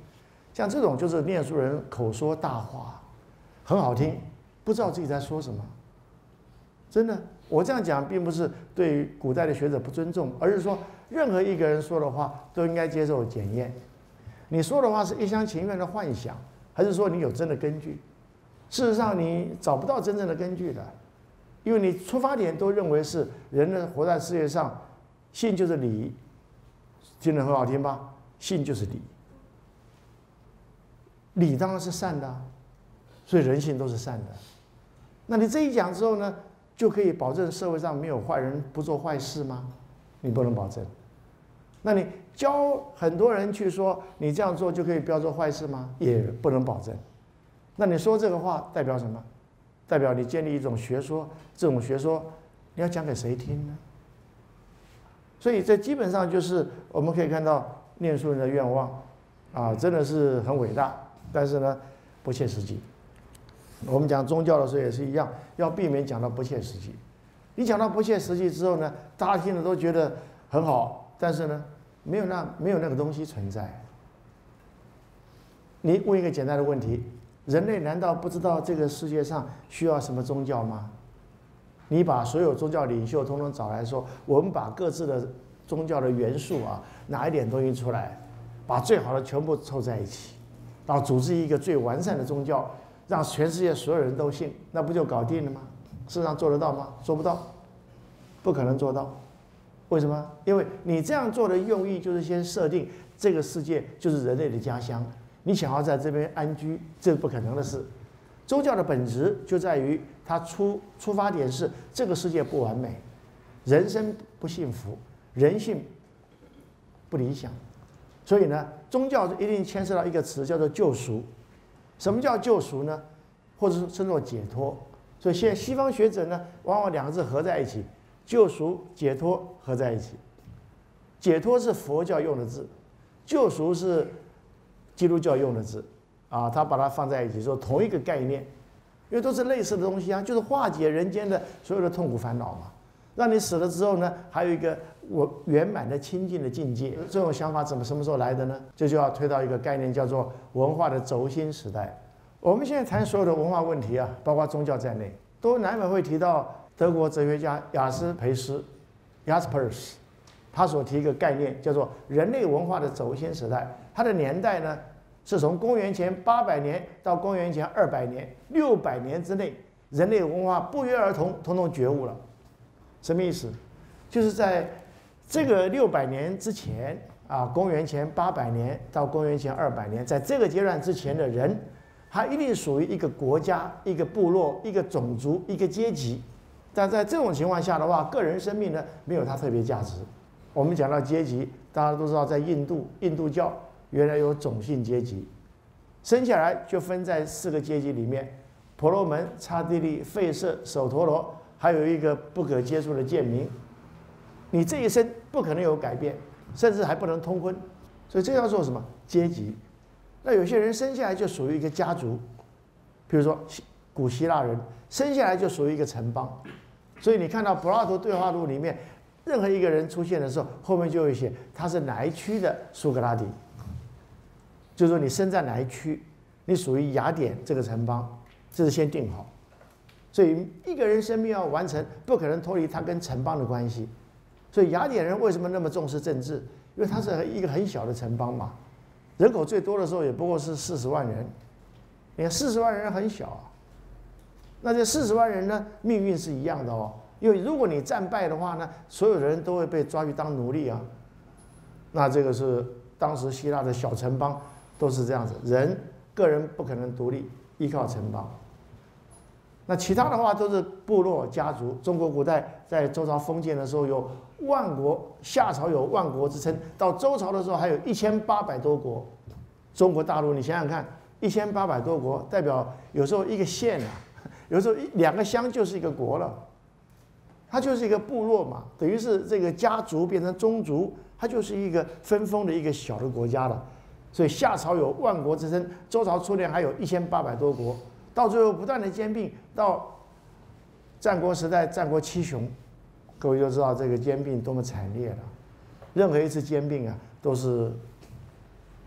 像这种就是念书人口说大话，很好听，不知道自己在说什么。真的，我这样讲并不是对于古代的学者不尊重，而是说任何一个人说的话都应该接受检验。你说的话是一厢情愿的幻想，还是说你有真的根据？事实上，你找不到真正的根据的，因为你出发点都认为是人呢活在世界上，信就是理，听得很好听吧？信就是理，理当然是善的啊，所以人性都是善的。那你这一讲之后呢，就可以保证社会上没有坏人不做坏事吗？你不能保证。那你教很多人去说你这样做就可以不要做坏事吗？也不能保证。那你说这个话代表什么？代表你建立一种学说，这种学说你要讲给谁听呢？所以这基本上就是我们可以看到念书人的愿望啊，真的是很伟大，但是呢不切实际。我们讲宗教的时候也是一样，要避免讲到不切实际。你讲到不切实际之后呢，大家听了都觉得很好，但是呢，没有那没有那个东西存在。你问一个简单的问题：人类难道不知道这个世界上需要什么宗教吗？你把所有宗教领袖统统找来说，我们把各自的宗教的元素啊，拿一点东西出来，把最好的全部凑在一起，然后组织一个最完善的宗教，让全世界所有人都信，那不就搞定了吗？事实上做得到吗？做不到，不可能做到。为什么？因为你这样做的用意就是先设定这个世界就是人类的家乡，你想要在这边安居，这是不可能的事。宗教的本质就在于它出出发点是这个世界不完美，人生不幸福，人性不理想，所以呢，宗教一定牵涉到一个词叫做救赎。什么叫救赎呢？或者是称作解脱。所以现在西方学者呢，往往两个字合在一起，救赎、解脱合在一起。解脱是佛教用的字，救赎是基督教用的字，啊，他把它放在一起，说同一个概念，因为都是类似的东西啊，就是化解人间的所有的痛苦烦恼嘛。让你死了之后呢，还有一个我圆满的清净的境界。这种想法怎么什么时候来的呢？这就要推到一个概念，叫做文化的轴心时代。我们现在谈所有的文化问题啊，包括宗教在内，都难免会提到德国哲学家雅斯培斯 （Jaspers）， 他所提一个概念叫做人类文化的轴心时代。它的年代呢，是从公元前八百年到公元前二百年，六百年之内，人类文化不约而同，统统觉悟了。什么意思？就是在这个六百年之前啊，公元前八百年到公元前二百年，在这个阶段之前的人，他一定属于一个国家、一个部落、一个种族、一个阶级。但在这种情况下的话，个人生命呢没有它特别价值。我们讲到阶级，大家都知道，在印度，印度教原来有种姓阶级，生下来就分在四个阶级里面：婆罗门、刹帝利、吠舍、首陀罗。还有一个不可接触的贱民，你这一生不可能有改变，甚至还不能通婚，所以这叫做什么阶级？那有些人生下来就属于一个家族，比如说古希腊人生下来就属于一个城邦，所以你看到柏拉图对话录里面，任何一个人出现的时候，后面就会写他是哪一区的苏格拉底，就是说你生在哪一区，你属于雅典这个城邦，这是先定好。所以一个人生命要完成，不可能脱离他跟城邦的关系。所以雅典人为什么那么重视政治？因为它是一个很小的城邦嘛，人口最多的时候也不过是四十万人。你看四十万人很小啊，那这四十万人呢，命运是一样的哦。因为如果你战败的话呢，所有的人都会被抓去当奴隶啊。那这个是当时希腊的小城邦都是这样子，人个人不可能独立依靠城邦。那其他的话都是部落家族。中国古代在周朝封建的时候有万国，夏朝有万国之称，到周朝的时候还有一千八百多国。中国大陆你想想看，一千八百多国，代表有时候一个县啊，有时候一两个乡就是一个国了，它就是一个部落嘛，等于是这个家族变成宗族，它就是一个分封的一个小的国家了。所以夏朝有万国之称，周朝初年还有一千八百多国。到最后不断的兼并，到战国时代，战国七雄，各位就知道这个兼并多么惨烈了。任何一次兼并啊，都是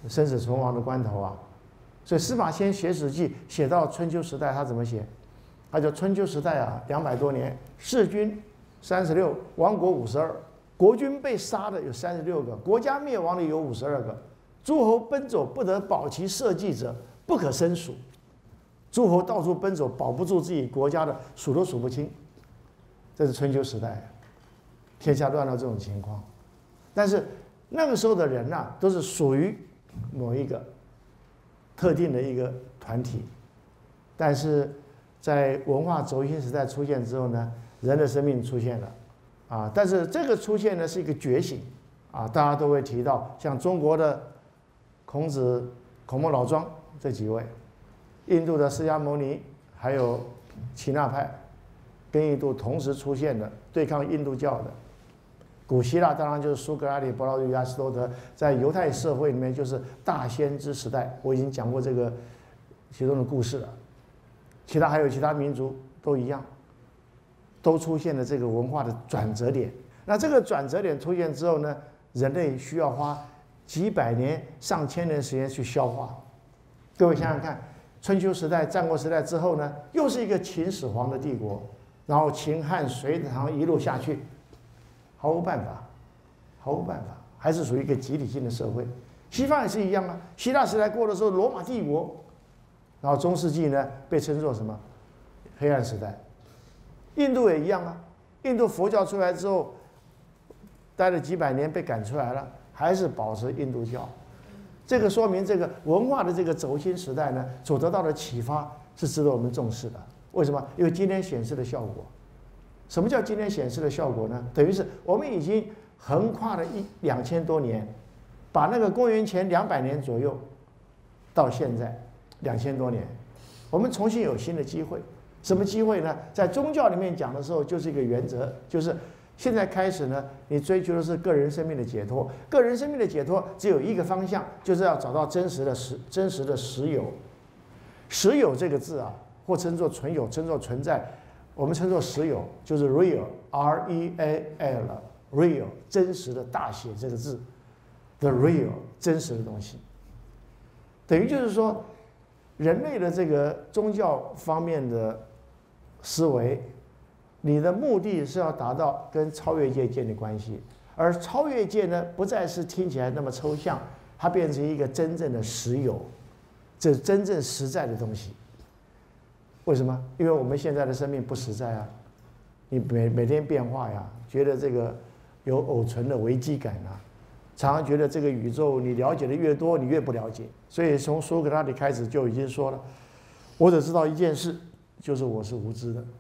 生死存亡的关头啊。所以司马迁写《史记》写到春秋时代，他怎么写？他就春秋时代啊，两百多年，弑君三十六，亡国五十二，国君被杀的有三十六个，国家灭亡的有五十二个，诸侯奔走不得保其社稷者，不可胜数。诸侯到处奔走，保不住自己国家的，数都数不清。这是春秋时代，天下乱到这种情况。但是那个时候的人呐、啊，都是属于某一个特定的一个团体。但是在文化轴心时代出现之后呢，人的生命出现了，啊，但是这个出现呢是一个觉醒，啊，大家都会提到像中国的孔子、孔孟老庄这几位，印度的释迦牟尼，还有耆那派，跟印度同时出现的对抗印度教的。古希腊当然就是苏格拉底、柏拉图、亚里士多德，在犹太社会里面就是大先知时代，我已经讲过这个其中的故事了。其他还有其他民族都一样，都出现了这个文化的转折点。那这个转折点出现之后呢，人类需要花几百年、上千年时间去消化。各位想想看，春秋时代、战国时代之后呢，又是一个秦始皇的帝国，然后秦汉隋唐一路下去。毫无办法，毫无办法，还是属于一个集体性的社会。西方也是一样啊，希腊时代过的时候，罗马帝国，然后中世纪呢被称作什么？黑暗时代。印度也一样啊，印度佛教出来之后，待了几百年被赶出来了，还是保持印度教。这个说明这个文化的这个轴心时代呢，所得到的启发是值得我们重视的。为什么？因为今天显示的效果。什么叫今天显示的效果呢？等于是我们已经横跨了一两千多年，把那个公元前两百年左右到现在两千多年，我们重新有新的机会。什么机会呢？在宗教里面讲的时候，就是一个原则，就是现在开始呢，你追求的是个人生命的解脱。个人生命的解脱只有一个方向，就是要找到真实的实真实的实有。实有这个字啊，或称作存有，称作存在。我们称作实有，就是 real，R E A L，real， 真实的大写这个字 ，the real， 真实的东西。等于就是说，人类的这个宗教方面的思维，你的目的是要达到跟超越界建立关系，而超越界呢，不再是听起来那么抽象，它变成一个真正的实有，这是真正实在的东西。为什么？因为我们现在的生命不实在啊，你每每天变化呀，觉得这个有偶存的危机感啊，常常觉得这个宇宙你了解的越多，你越不了解。所以从苏格拉底开始就已经说了，我只知道一件事，就是我是无知的。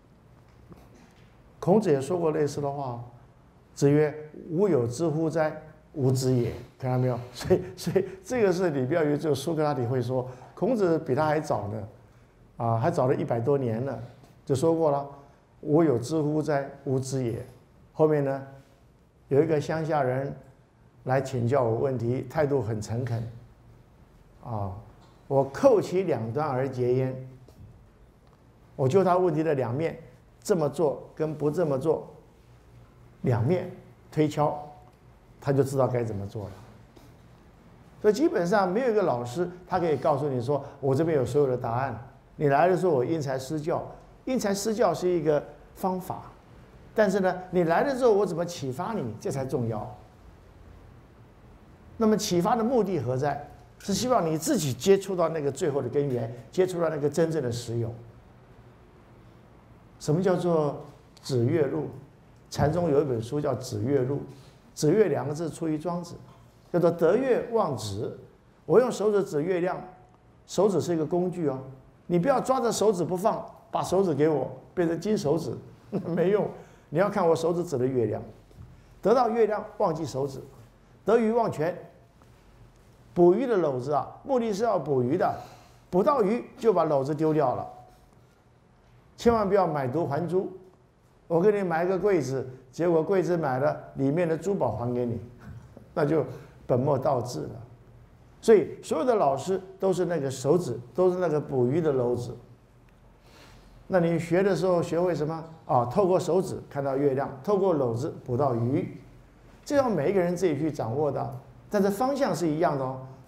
孔子也说过类似的话，子曰：“吾有知乎哉？无知也。”看到没有？所以，所以这个是李彪于就苏格拉底会说，孔子比他还早呢。啊，还早了一百多年呢，就说过了，吾有知乎哉，无知也。后面呢，有一个乡下人来请教我问题，态度很诚恳。啊，我扣其两端而结焉。我就他问题的两面，这么做跟不这么做，两面推敲，他就知道该怎么做了。所以基本上没有一个老师，他可以告诉你说，我这边有所有的答案。你来的时候，我因材施教，因材施教是一个方法，但是呢，你来的时候，我怎么启发你，这才重要。那么启发的目的何在？是希望你自己接触到那个最后的根源，接触到那个真正的实有。什么叫做指月录？禅宗有一本书叫《指月录》，指月两个字出于庄子，叫做得月忘指。我用手指指月亮，手指是一个工具哦。你不要抓着手指不放，把手指给我变成金手指，没用。你要看我手指指的月亮，得到月亮忘记手指，得鱼忘全。捕鱼的篓子啊，目的是要捕鱼的，捕到鱼就把篓子丢掉了。千万不要买椟还珠，我给你买一个柜子，结果柜子买了，里面的珠宝还给你，那就本末倒置了。所以所有的老师都是那个手指，都是那个捕鱼的篓子。那你学的时候学会什么啊？透过手指看到月亮，透过篓子捕到鱼，这要每一个人自己去掌握的。但是方向是一样的哦，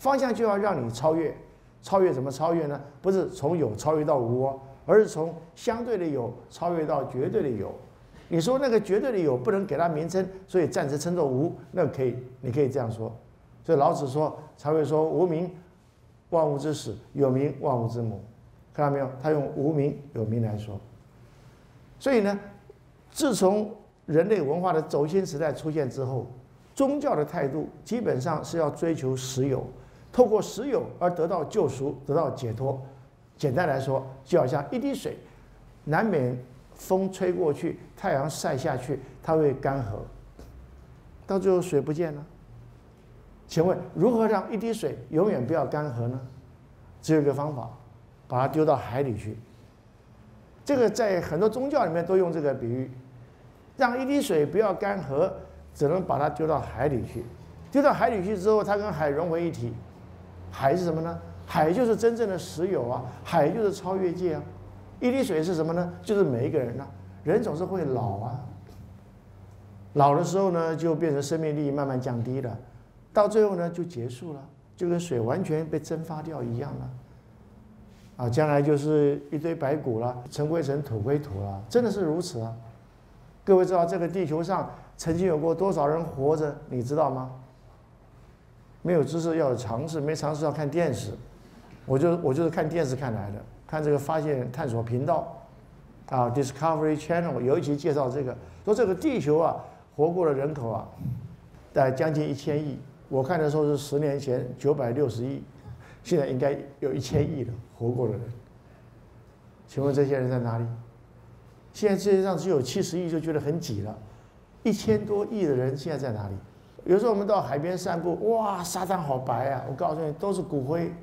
方向就要让你超越。超越怎么超越呢？不是从有超越到无哦，而是从相对的有超越到绝对的有。你说那个绝对的有不能给它名称，所以暂时称作无，那可以，你可以这样说。所以老子说才会说无名，万物之始；有名，万物之母。看到没有？他用无名有名来说。所以呢，自从人类文化的轴心时代出现之后，宗教的态度基本上是要追求实有。透过实有而得到救赎，得到解脱。简单来说，就好像一滴水，难免风吹过去，太阳晒下去，它会干涸，到最后水不见了。请问如何让一滴水永远不要干涸呢？只有一个方法，把它丢到海里去。这个在很多宗教里面都用这个比喻，让一滴水不要干涸，只能把它丢到海里去。丢到海里去之后，它跟海融为一体。海是什么呢？海就是真正的实有啊，海就是超越界啊。一滴水是什么呢？就是每一个人啊，人总是会老啊。老的时候呢，就变成生命力慢慢降低了，到最后呢就结束了，就跟水完全被蒸发掉一样了。啊，将来就是一堆白骨了，尘归尘，土归土了，真的是如此啊。各位知道这个地球上曾经有过多少人活着，你知道吗？没有知识要有常识，没常识要看电视。我就我就是看电视看来的，看这个发现探索频道，啊 ，Discovery Channel 有一期介绍这个，说这个地球啊，活过的人口啊，大概将近一千亿。我看的时候是十年前九百六十亿，现在应该有一千亿了活过的人。请问这些人在哪里？现在世界上只有七十亿，就觉得很挤了。一千多亿的人现在在哪里？有时候我们到海边散步，哇，沙滩好白啊！我告诉你，都是骨灰。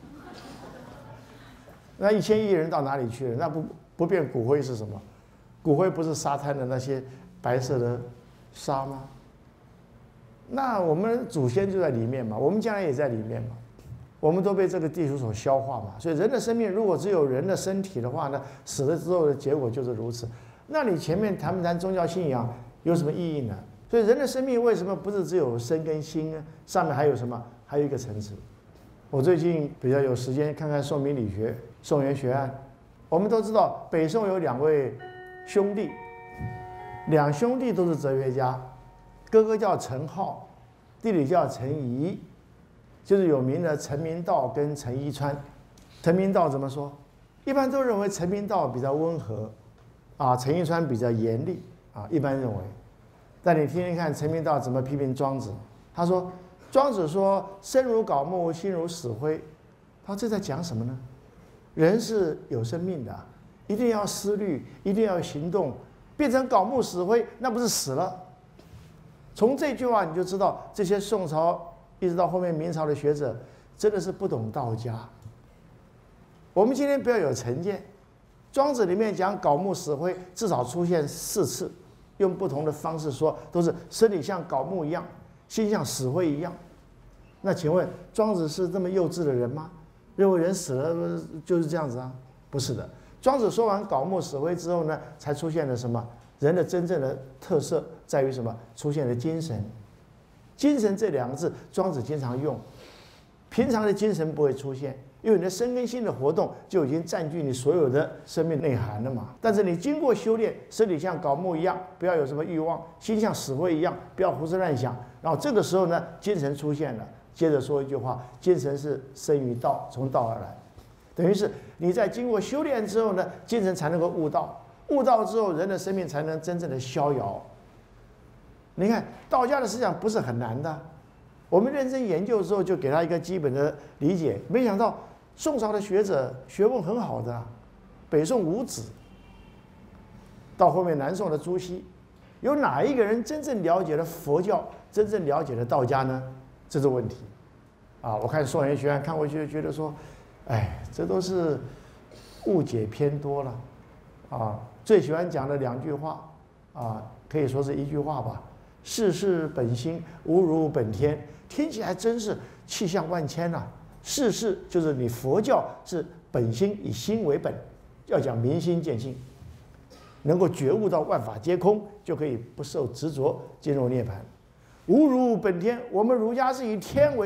那一千亿人到哪里去了？那不不变骨灰是什么？骨灰不是沙滩的那些白色的沙吗？那我们祖先就在里面嘛，我们将来也在里面嘛，我们都被这个地球所消化嘛。所以人的生命如果只有人的身体的话呢，死了之后的结果就是如此。那你前面谈不谈宗教信仰有什么意义呢？所以人的生命为什么不是只有身跟心呢？上面还有什么？还有一个层次。我最近比较有时间看看宋明理学、宋元学案。我们都知道北宋有两位兄弟，两兄弟都是哲学家，哥哥叫陈浩，弟弟叫陈颐，就是有名的陈明道跟陈宜川。陈明道怎么说？一般都认为陈明道比较温和，啊，陈宜川比较严厉，啊，一般认为。但你听听看陈明道怎么批评庄子。他说：“庄子说身如槁木，心如死灰。”他说这在讲什么呢？人是有生命的，一定要思虑，一定要行动。变成槁木死灰，那不是死了？从这句话你就知道，这些宋朝一直到后面明朝的学者，真的是不懂道家。我们今天不要有成见。庄子里面讲槁木死灰，至少出现四次。用不同的方式说，都是身体像槁木一样，心像死灰一样。那请问庄子是这么幼稚的人吗？认为人死了就是这样子啊？不是的。庄子说完槁木死灰之后呢，才出现了什么？人的真正的特色在于什么？出现了精神。精神这两个字，庄子经常用，平常的精神不会出现。因为你的身跟心的活动就已经占据你所有的生命内涵了嘛。但是你经过修炼，身体像槁木一样，不要有什么欲望；心像死灰一样，不要胡思乱想。然后这个时候呢，精神出现了。接着说一句话：精神是生于道，从道而来。等于是你在经过修炼之后呢，精神才能够悟道。悟道之后，人的生命才能真正的逍遥。你看道家的思想不是很难的，我们认真研究之后，就给他一个基本的理解。没想到宋朝的学者学问很好的，北宋吴子，到后面南宋的朱熹，有哪一个人真正了解了佛教，真正了解了道家呢？这是问题。啊，我看宋元学案看过去，就觉得说，哎，这都是误解偏多了。啊，最喜欢讲的两句话，啊，可以说是一句话吧：世事本心，无如本天。听起来真是气象万千呐、啊！世事就是你佛教是本心，以心为本，要讲明心见性，能够觉悟到万法皆空，就可以不受执着，进入涅槃。无如本天，我们儒家是以天为本，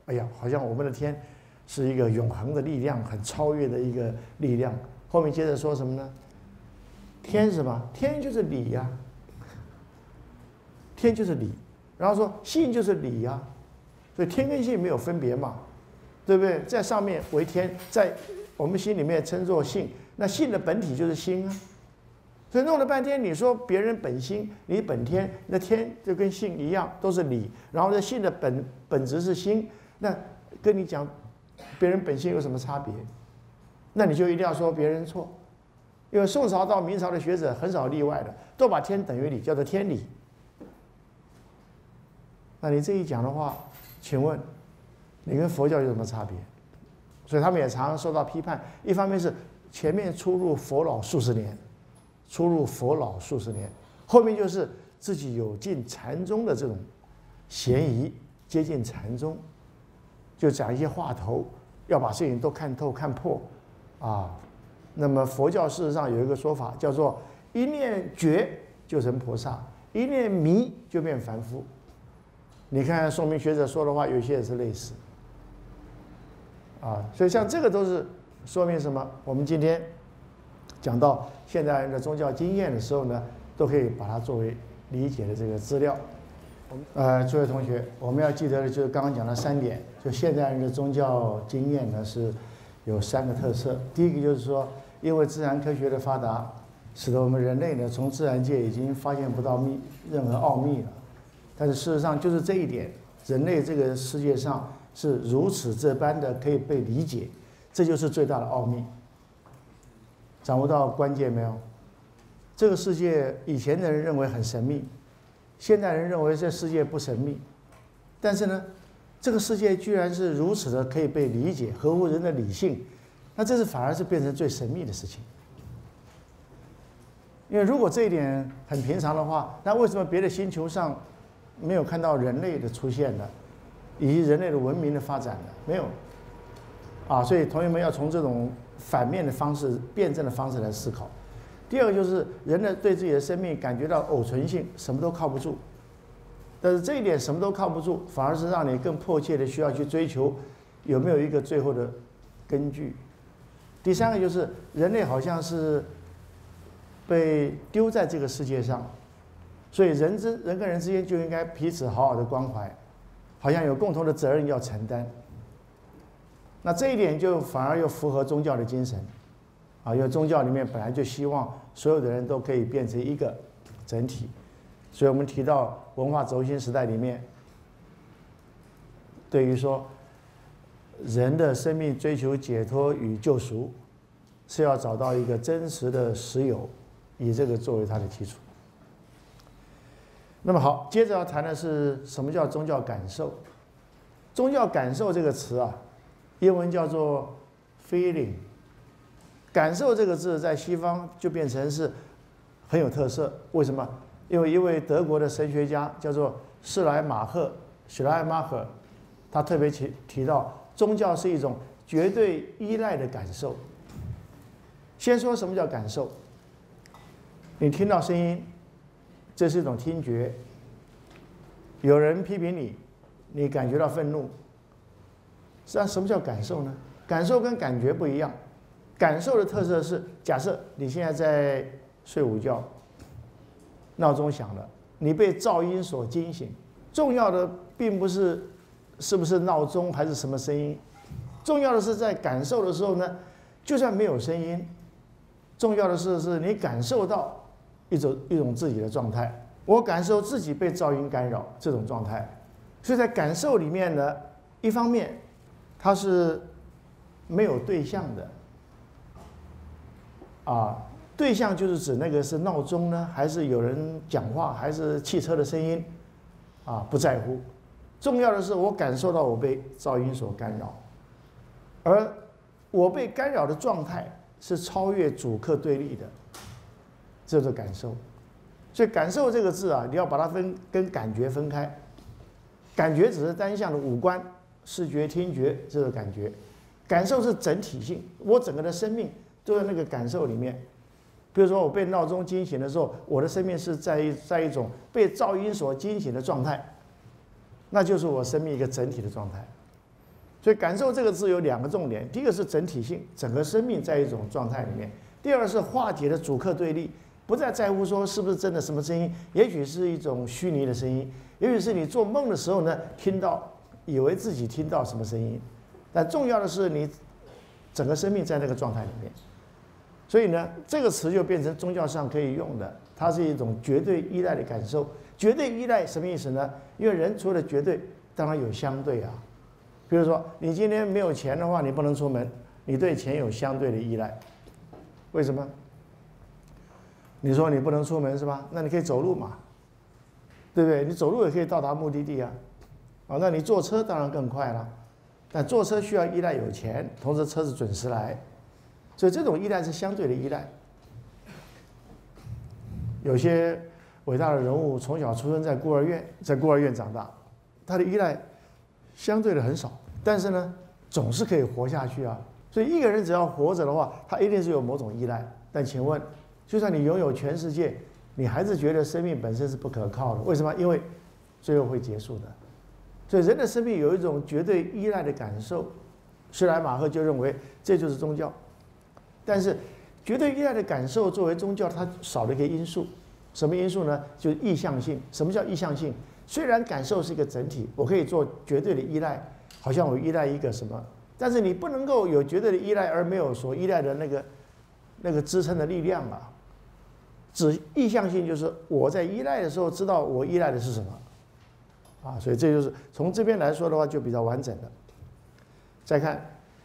哎呀，好像我们的天是一个永恒的力量，很超越的一个力量。后面接着说什么呢？天是什么？天就是理呀、啊，天就是理。然后说性就是理呀、啊，所以天跟性没有分别嘛，对不对？在上面为天，在我们心里面称作性，那性的本体就是心啊。所以弄了半天，你说别人本心，你本天，那天就跟性一样，都是理。然后这性的本本质是心，那跟你讲别人本性有什么差别？那你就一定要说别人错，因为宋朝到明朝的学者很少例外的，都把天等于理，叫做天理。那你这一讲的话，请问你跟佛教有什么差别？所以他们也常常受到批判。一方面是前面出入佛老数十年。出入佛老数十年，后面就是自己有进禅宗的这种嫌疑，接近禅宗，就讲一些话头，要把事情都看透看破，啊，那么佛教事实上有一个说法叫做一念觉就成菩萨，一念迷就变凡夫。你看宋明学者说的话，有些也是类似，啊，所以像这个都是说明什么？我们今天讲到现代人的宗教经验的时候呢，都可以把它作为理解的这个资料。呃，诸位同学，我们要记得的就是刚刚讲的三点，就现代人的宗教经验呢是有三个特色。第一个就是说，因为自然科学的发达，使得我们人类呢从自然界已经发现不到秘任何奥秘了。但是事实上就是这一点，人类这个世界上是如此这般的可以被理解，这就是最大的奥秘。掌握到关键没有？这个世界以前的人认为很神秘，现代人认为这世界不神秘，但是呢，这个世界居然是如此的可以被理解，合乎人的理性，那这是反而是变成最神秘的事情。因为如果这一点很平常的话，那为什么别的星球上没有看到人类的出现呢？以及人类的文明的发展呢？没有。啊，所以同学们要从这种反面的方式、辩证的方式来思考。第二个就是人的对自己的生命感觉到偶存性，什么都靠不住。但是这一点什么都靠不住，反而是让你更迫切的需要去追求有没有一个最后的根据。第三个就是人类好像是被丢在这个世界上，所以人之人跟人之间就应该彼此好好的关怀，好像有共同的责任要承担。那这一点就反而又符合宗教的精神，啊，因为宗教里面本来就希望所有的人都可以变成一个整体，所以我们提到文化轴心时代里面，对于说人的生命追求解脱与救赎，是要找到一个真实的实有，以这个作为它的基础。那么好，接着要谈的是什么叫宗教感受？宗教感受这个词啊，英文叫做 feeling。感受这个字在西方就变成是很有特色。为什么？因为一位德国的神学家叫做施莱马赫 （Schleiermacher）， 他特别提提到，宗教是一种绝对依赖的感受。先说什么叫感受？你听到声音，这是一种听觉。有人批评你，你感觉到愤怒。实际上，什么叫感受呢？感受跟感觉不一样。感受的特色是，假设你现在在睡午觉，闹钟响了，你被噪音所惊醒。重要的并不是是不是闹钟还是什么声音，重要的是在感受的时候呢，就算没有声音，重要的是是你感受到一种一种自己的状态。我感受自己被噪音干扰这种状态，所以在感受里面呢，一方面它是没有对象的。啊，对象就是指那个是闹钟呢，还是有人讲话，还是汽车的声音，啊，不在乎。重要的是我感受到我被噪音所干扰，而我被干扰的状态是超越主客对立的，这是感受。所以感受这个字啊，你要把它分跟感觉分开。感觉只是单向的五官，视觉、听觉这个感觉，感受是整体性，我整个的生命都在那个感受里面。比如说我被闹钟惊醒的时候，我的生命是在一在一种被噪音所惊醒的状态，那就是我生命一个整体的状态。 所以感受这个字有两个重点，第一个是整体性，整个生命在一种状态里面；第二是化解了主客对立，不再在乎说是不是真的什么声音，也许是一种虚拟的声音，也许是你做梦的时候呢听到，以为自己听到什么声音，但重要的是你整个生命在那个状态里面。所以呢，这个词就变成宗教上可以用的，它是一种绝对依赖的感受。绝对依赖什么意思呢？因为人除了绝对，当然有相对啊。比如说，你今天没有钱的话，你不能出门，你对钱有相对的依赖。为什么？你说你不能出门是吧？那你可以走路嘛，对不对？你走路也可以到达目的地啊。啊，那你坐车当然更快了，但坐车需要依赖有钱，同时车子准时来，所以这种依赖是相对的依赖。有些伟大的人物从小出生在孤儿院，在孤儿院长大，他的依赖相对的很少，但是呢，总是可以活下去啊。所以一个人只要活着的话，他一定是有某种依赖。但请问，就算你拥有全世界，你还是觉得生命本身是不可靠的？为什么？因为最后会结束的。所以人的生命有一种绝对依赖的感受。施莱马赫就认为这就是宗教，但是绝对依赖的感受作为宗教，它少了一个因素。什么因素呢？就是意向性。什么叫意向性？虽然感受是一个整体，我可以做绝对的依赖，好像我依赖一个什么，但是你不能够有绝对的依赖而没有所依赖的那个那个支撑的力量啊。指意向性就是我在依赖的时候知道我依赖的是什么啊，所以这就是从这边来说的话就比较完整的。再看，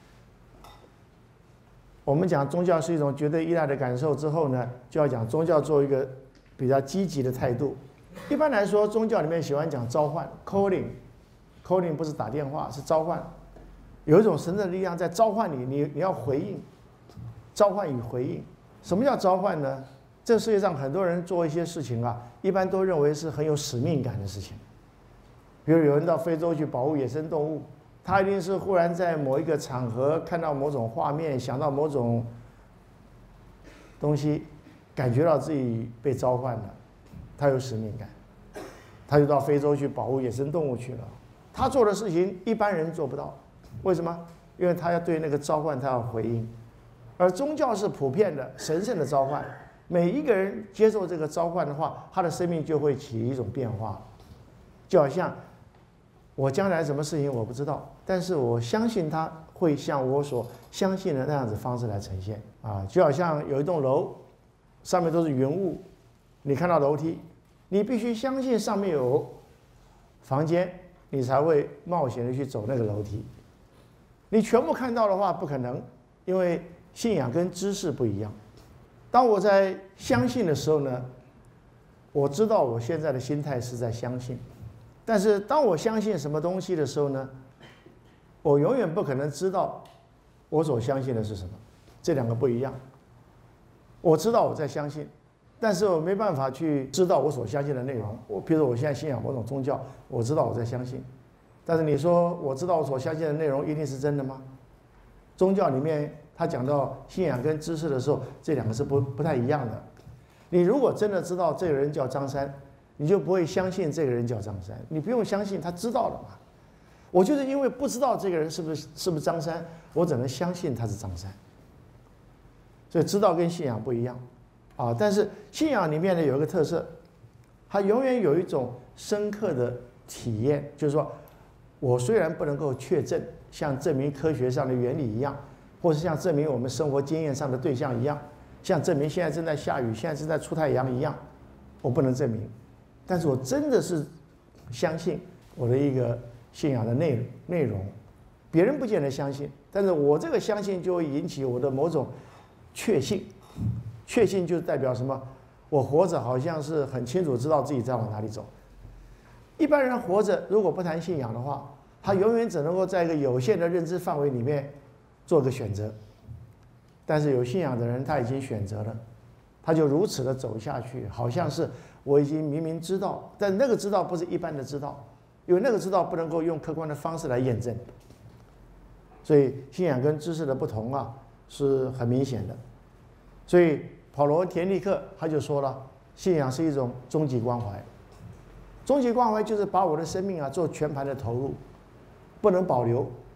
我们讲宗教是一种绝对依赖的感受之后呢，就要讲宗教做一个比较积极的态度。一般来说，宗教里面喜欢讲召唤 （calling），calling 不是打电话，是召唤。有一种神的力量在召唤你，你你要回应。召唤与回应，什么叫召唤呢？这世界上很多人做一些事情啊，一般都认为是很有使命感的事情。比如有人到非洲去保护野生动物，他一定是忽然在某一个场合看到某种画面，想到某种东西，感觉到自己被召唤了，他有使命感，他就到非洲去保护野生动物去了。他做的事情一般人做不到，为什么？因为他要对那个召唤他要回应，而宗教是普遍的神圣的召唤。每一个人接受这个召唤的话，他的生命就会起一种变化。就好像我将来什么事情我不知道，但是我相信它会像我所相信的那样子方式来呈现啊。就好像有一栋楼，上面都是云雾，你看到楼梯，你必须相信上面有房间，你才会冒险的去走那个楼梯。你全部看到的话不可能，因为信仰跟知识不一样。当我在相信的时候呢，我知道我现在的心态是在相信，但是当我相信什么东西的时候呢，我永远不可能知道我所相信的是什么，这两个不一样。我知道我在相信，但是我没办法去知道我所相信的内容。我比如说我现在信仰某种宗教，我知道我在相信，但是你说我知道我所相信的内容一定是真的吗？宗教里面他讲到信仰跟知识的时候，这两个是不不太一样的。你如果真的知道这个人叫张三，你就不会相信这个人叫张三，你不用相信他知道了嘛。我就是因为不知道这个人是不是是不是张三，我只能相信他是张三。所以知道跟信仰不一样啊，但是信仰里面呢有一个特色，它永远有一种深刻的体验，就是说我虽然不能够确证，像证明科学上的原理一样，或是像证明我们生活经验上的对象一样，像证明现在正在下雨，现在正在出太阳一样，我不能证明，但是我真的是相信我的一个信仰的内内容，别人不见得相信，但是我这个相信就会引起我的某种确信。确信就代表什么？我活着好像是很清楚知道自己在往哪里走。一般人活着如果不谈信仰的话，他永远只能够在一个有限的认知范围里面做个选择。但是有信仰的人他已经选择了，他就如此的走下去，好像是我已经明明知道，但那个知道不是一般的知道，因为那个知道不能够用客观的方式来验证。所以信仰跟知识的不同啊，是很明显的。所以保罗·田立克他就说了，信仰是一种终极关怀。终极关怀就是把我的生命啊做全盘的投入，不能保留，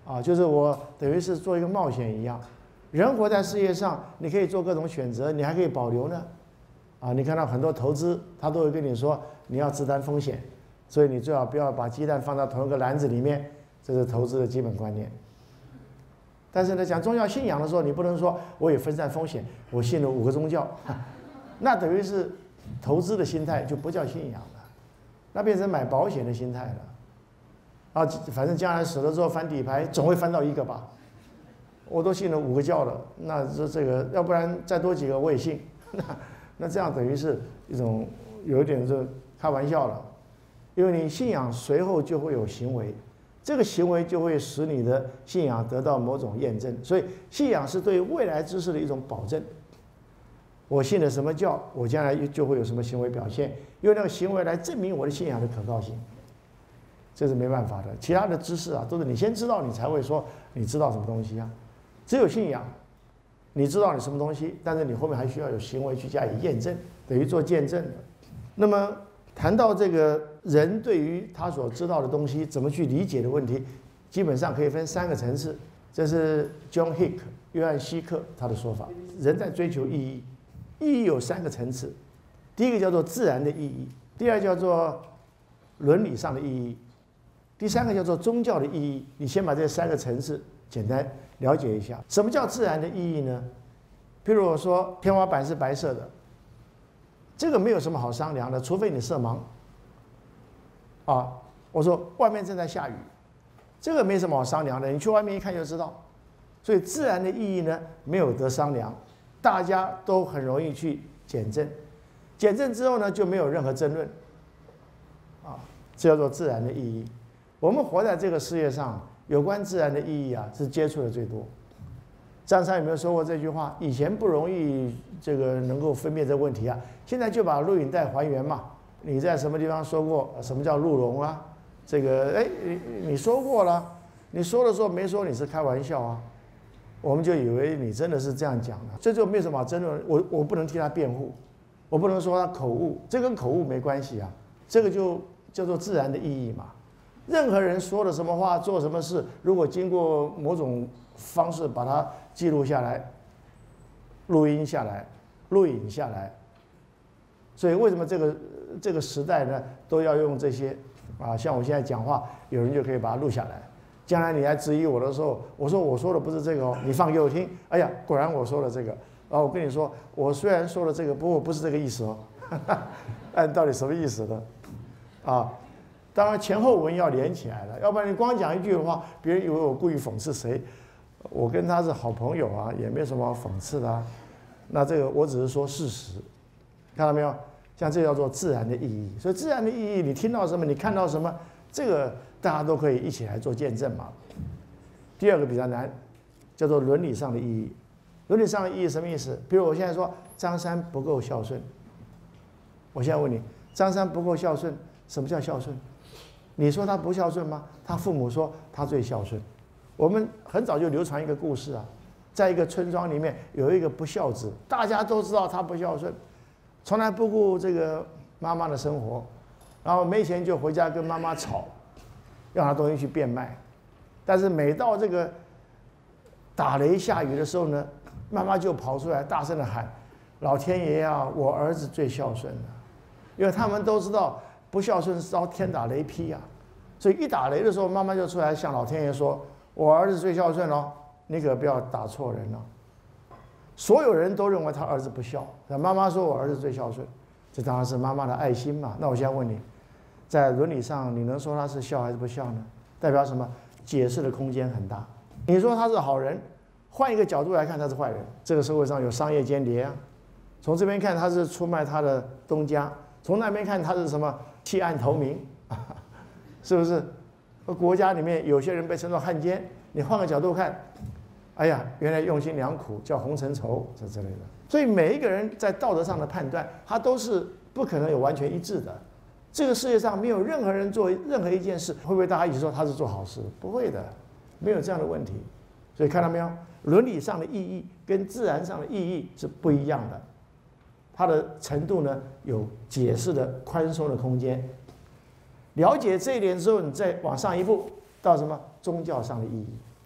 啊，就是我等于是做一个冒险一样。人活在世界上，你可以做各种选择，你还可以保留呢。啊，你看到很多投资，他都会跟你说你要自担风险，所以你最好不要把鸡蛋放到同一个篮子里面，这是投资的基本观念。但是呢，讲宗教信仰的时候，你不能说我也分散风险，我信了五个宗教，那等于是投资的心态就不叫信仰了，那变成买保险的心态了。啊，反正将来死了之后翻底牌，总会翻到一个吧。我都信了五个教了，那这这个，要不然再多几个我也信。那那这样等于是一种有一点就开玩笑了，因为你信仰随后就会有行为，这个行为就会使你的信仰得到某种验证。所以信仰是对未来知识的一种保证。我信了什么教，我将来就会有什么行为表现，用那个行为来证明我的信仰的可靠性。这是没办法的，其他的知识啊，都是你先知道，你才会说你知道什么东西啊。只有信仰，你知道你什么东西，但是你后面还需要有行为去加以验证，等于做见证的。那么谈到这个人对于他所知道的东西怎么去理解的问题，基本上可以分三个层次。这是 John Hick 约翰希克他的说法。人在追求意义，意义有三个层次，第一个叫做自然的意义，第二叫做伦理上的意义，第三个叫做宗教的意义。你先把这三个层次简单了解一下。什么叫自然的意义呢？譬如我说天花板是白色的，这个没有什么好商量的，除非你色盲。啊，我说外面正在下雨，这个没什么好商量的，你去外面一看就知道。所以自然的意义呢，没有得商量，大家都很容易去检证，检证之后呢，就没有任何争论。啊，这叫做自然的意义。我们活在这个世界上，有关自然的意义啊，是接触的最多。张三有没有说过这句话？以前不容易这个能够分辨这个问题啊，现在就把录影带还原嘛。你在什么地方说过什么叫鹿茸啊？这个哎，你你说过了，你说的时候没说你是开玩笑啊，我们就以为你真的是这样讲的，这就没有什么好争论。我我不能替他辩护，我不能说他口误，这跟口误没关系啊，这个就叫做自然的意义嘛。任何人说了什么话，做什么事，如果经过某种方式把它记录下来、录音下来、录影下来，所以为什么这个这个时代呢，都要用这些啊？像我现在讲话，有人就可以把它录下来。将来你来质疑我的时候，我说我说的不是这个哦，你放给我听。哎呀，果然我说了这个。然后我跟你说，我虽然说了这个，不过不是这个意思哦。按到底什么意思呢？啊？当然前后文要连起来了，要不然你光讲一句的话，别人以为我故意讽刺谁。我跟他是好朋友啊，也没什么好讽刺的啊。那这个我只是说事实，看到没有？像这叫做自然的意义。所以自然的意义，你听到什么，你看到什么，这个大家都可以一起来做见证嘛。第二个比较难，叫做伦理上的意义。伦理上的意义什么意思？比如我现在说张三不够孝顺，我现在问你，张三不够孝顺，什么叫孝顺？你说他不孝顺吗？他父母说他最孝顺。我们很早就流传一个故事啊，在一个村庄里面有一个不孝子，大家都知道他不孝顺，从来不顾这个妈妈的生活，然后没钱就回家跟妈妈吵，让他东西去变卖。但是每到这个打雷下雨的时候呢，妈妈就跑出来大声的喊：“老天爷啊，我儿子最孝顺了。”因为他们都知道不孝顺是遭天打雷劈啊，所以一打雷的时候，妈妈就出来向老天爷说：“我儿子最孝顺哦，你可不要打错人哦。”所有人都认为他儿子不孝，那妈妈说我儿子最孝顺，这当然是妈妈的爱心嘛。那我现在问你，在伦理上，你能说他是孝还是不孝呢？代表什么？解释的空间很大。你说他是好人，换一个角度来看他是坏人。这个社会上有商业间谍啊，从这边看他是出卖他的东家，从那边看他是什么弃暗投明，是不是？国家里面有些人被称作汉奸，你换个角度看，哎呀，原来用心良苦，叫红尘仇这之类的。所以每一个人在道德上的判断，他都是不可能有完全一致的。这个世界上没有任何人做任何一件事，会不会大家一起说他是做好事？不会的，没有这样的问题。所以看到没有，伦理上的意义跟自然上的意义是不一样的，它的程度呢有解释的宽松的空间。了解这一点之后，你再往上一步到什么宗教上的意义？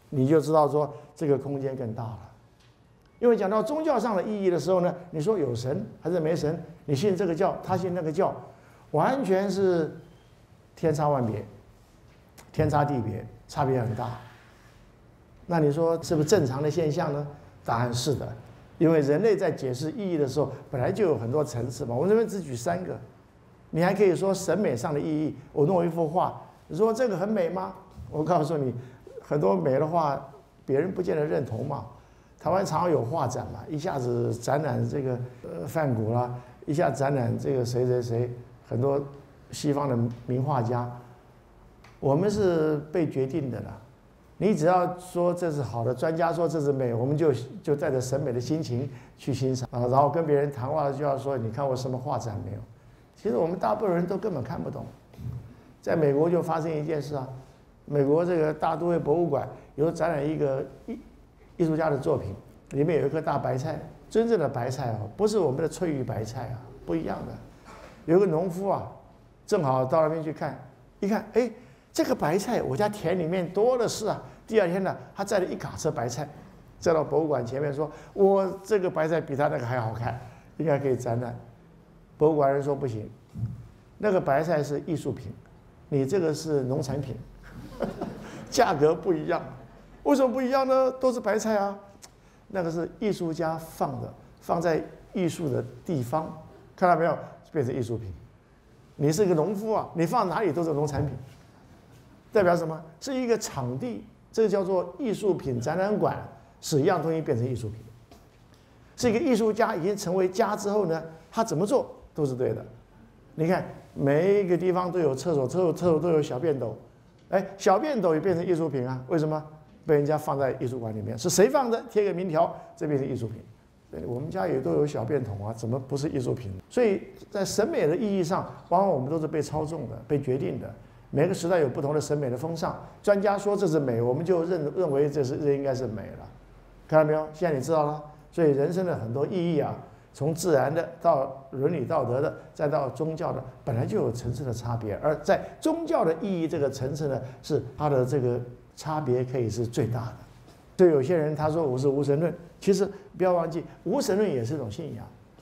你就知道说这个空间更大了。因为讲到宗教上的意义的时候呢，你说有神还是没神？你信这个教，他信那个教，完全是天差万别，天差地别，差别很大。那你说是不是正常的现象呢？答案是的，因为人类在解释意义的时候，本来就有很多层次嘛。我这边只举三个，你还可以说审美上的意义。我弄一幅画，你说这个很美吗？我告诉你，很多美的画，别人不见得认同嘛。台湾常常有画展嘛，一下子展览这个呃梵谷啦，一下展览这个谁谁谁，很多西方的名画家。我们是被决定的啦，你只要说这是好的，专家说这是美，我们就就带着审美的心情去欣赏啊，然后跟别人谈话就要说你看过什么画展没有？其实我们大部分人都根本看不懂。在美国就发生一件事啊，美国这个大都会博物馆有展览一个艺艺术家的作品，里面有一颗大白菜，真正的白菜啊，不是我们的翠玉白菜啊，不一样的。有个农夫啊，正好到那边去看，一看，哎，这个白菜我家田里面多的是啊。第二天呢，他载了一卡车白菜，再到博物馆前面说，我这个白菜比他那个还好看，应该可以展览。博物馆人说不行，那个白菜是艺术品，你这个是农产品，价格不一样。为什么不一样呢？都是白菜啊，那个是艺术家放的，放在艺术的地方，看到没有？变成艺术品。你是一个农夫啊，你放哪里都是农产品，代表什么？是一个场地，这个叫做艺术品展览馆，使一样东西变成艺术品。是一个艺术家已经成为家之后呢，他怎么做都是对的。你看每一个地方都有厕所，厕所厕所都有小便斗，哎，小便斗也变成艺术品啊？为什么？被人家放在艺术馆里面，是谁放的？贴个名条，这变成艺术品。我们家也都有小便桶啊，怎么不是艺术品？所以在审美的意义上，往往我们都是被操纵的、被决定的。每个时代有不同的审美的风尚，专家说这是美，我们就认认为这是这应该是美了。看到没有？现在你知道了。所以人生的很多意义啊，从自然的到伦理道德的，再到宗教的，本来就有层次的差别。而在宗教的意义这个层次呢，是它的这个差别可以是最大的。所以有些人他说我是无神论，其实不要忘记，无神论也是一种信仰。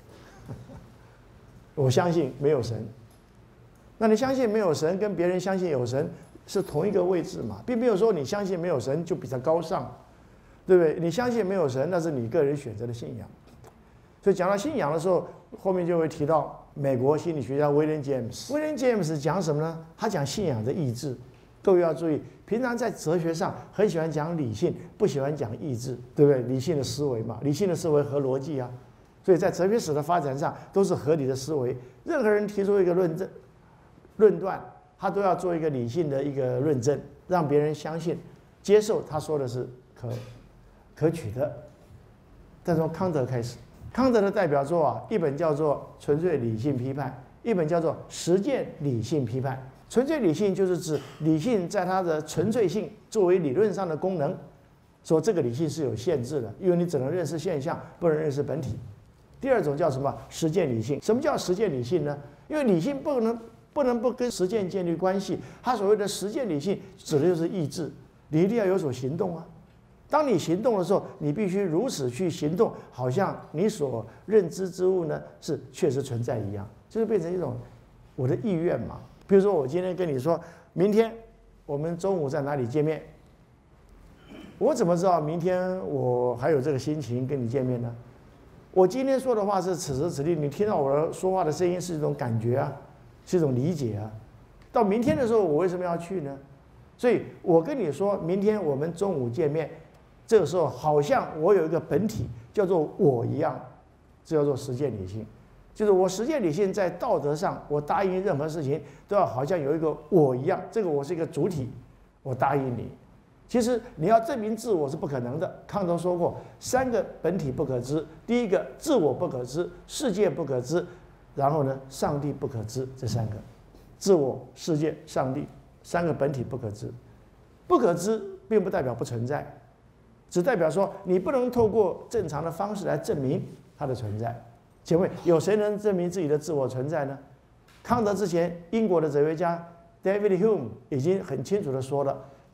我相信没有神，那你相信没有神，跟别人相信有神是同一个位置嘛，并没有说你相信没有神就比较高尚，对不对？你相信没有神，那是你个人选择的信仰。所以讲到信仰的时候，后面就会提到美国心理学家威廉·詹姆斯。威廉·詹姆斯讲什么呢？他讲信仰的意志。各位要注意，平常在哲学上很喜欢讲理性，不喜欢讲意志，对不对？理性的思维嘛，理性的思维合逻辑啊。所以在哲学史的发展上，都是合理的思维。任何人提出一个论证、论断，他都要做一个理性的一个论证，让别人相信、接受他说的是可可取的。但从康德开始，康德的代表作啊，一本叫做《纯粹理性批判》，一本叫做《实践理性批判》。纯粹理性就是指理性在它的纯粹性作为理论上的功能，说这个理性是有限制的，因为你只能认识现象，不能认识本体。第二种叫什么？实践理性。什么叫实践理性呢？因为理性不能不能不跟实践建立关系。它所谓的实践理性，指的就是意志，你一定要有所行动啊。当你行动的时候，你必须如此去行动，好像你所认知之物呢是确实存在一样，就是变成一种我的意愿嘛。比如说，我今天跟你说，明天我们中午在哪里见面？我怎么知道明天我还有这个心情跟你见面呢？我今天说的话是此时此地，你听到我说话的声音是一种感觉啊，是一种理解啊。到明天的时候，我为什么要去呢？所以我跟你说明天我们中午见面，这个时候好像我有一个本体叫做我一样，这叫做实践理性。就是我实践理性在道德上，我答应任何事情都要好像有一个我一样，这个我是一个主体，我答应你。其实你要证明自我是不可能的。康德说过，三个本体不可知：第一个自我不可知，世界不可知，然后呢，上帝不可知。这三个，自我、世界、上帝，三个本体不可知。不可知并不代表不存在，只代表说你不能透过正常的方式来证明它的存在。请问有谁能证明自己的自我存在呢？康德之前，英国的哲学家 David Hume 已经很清楚地说了，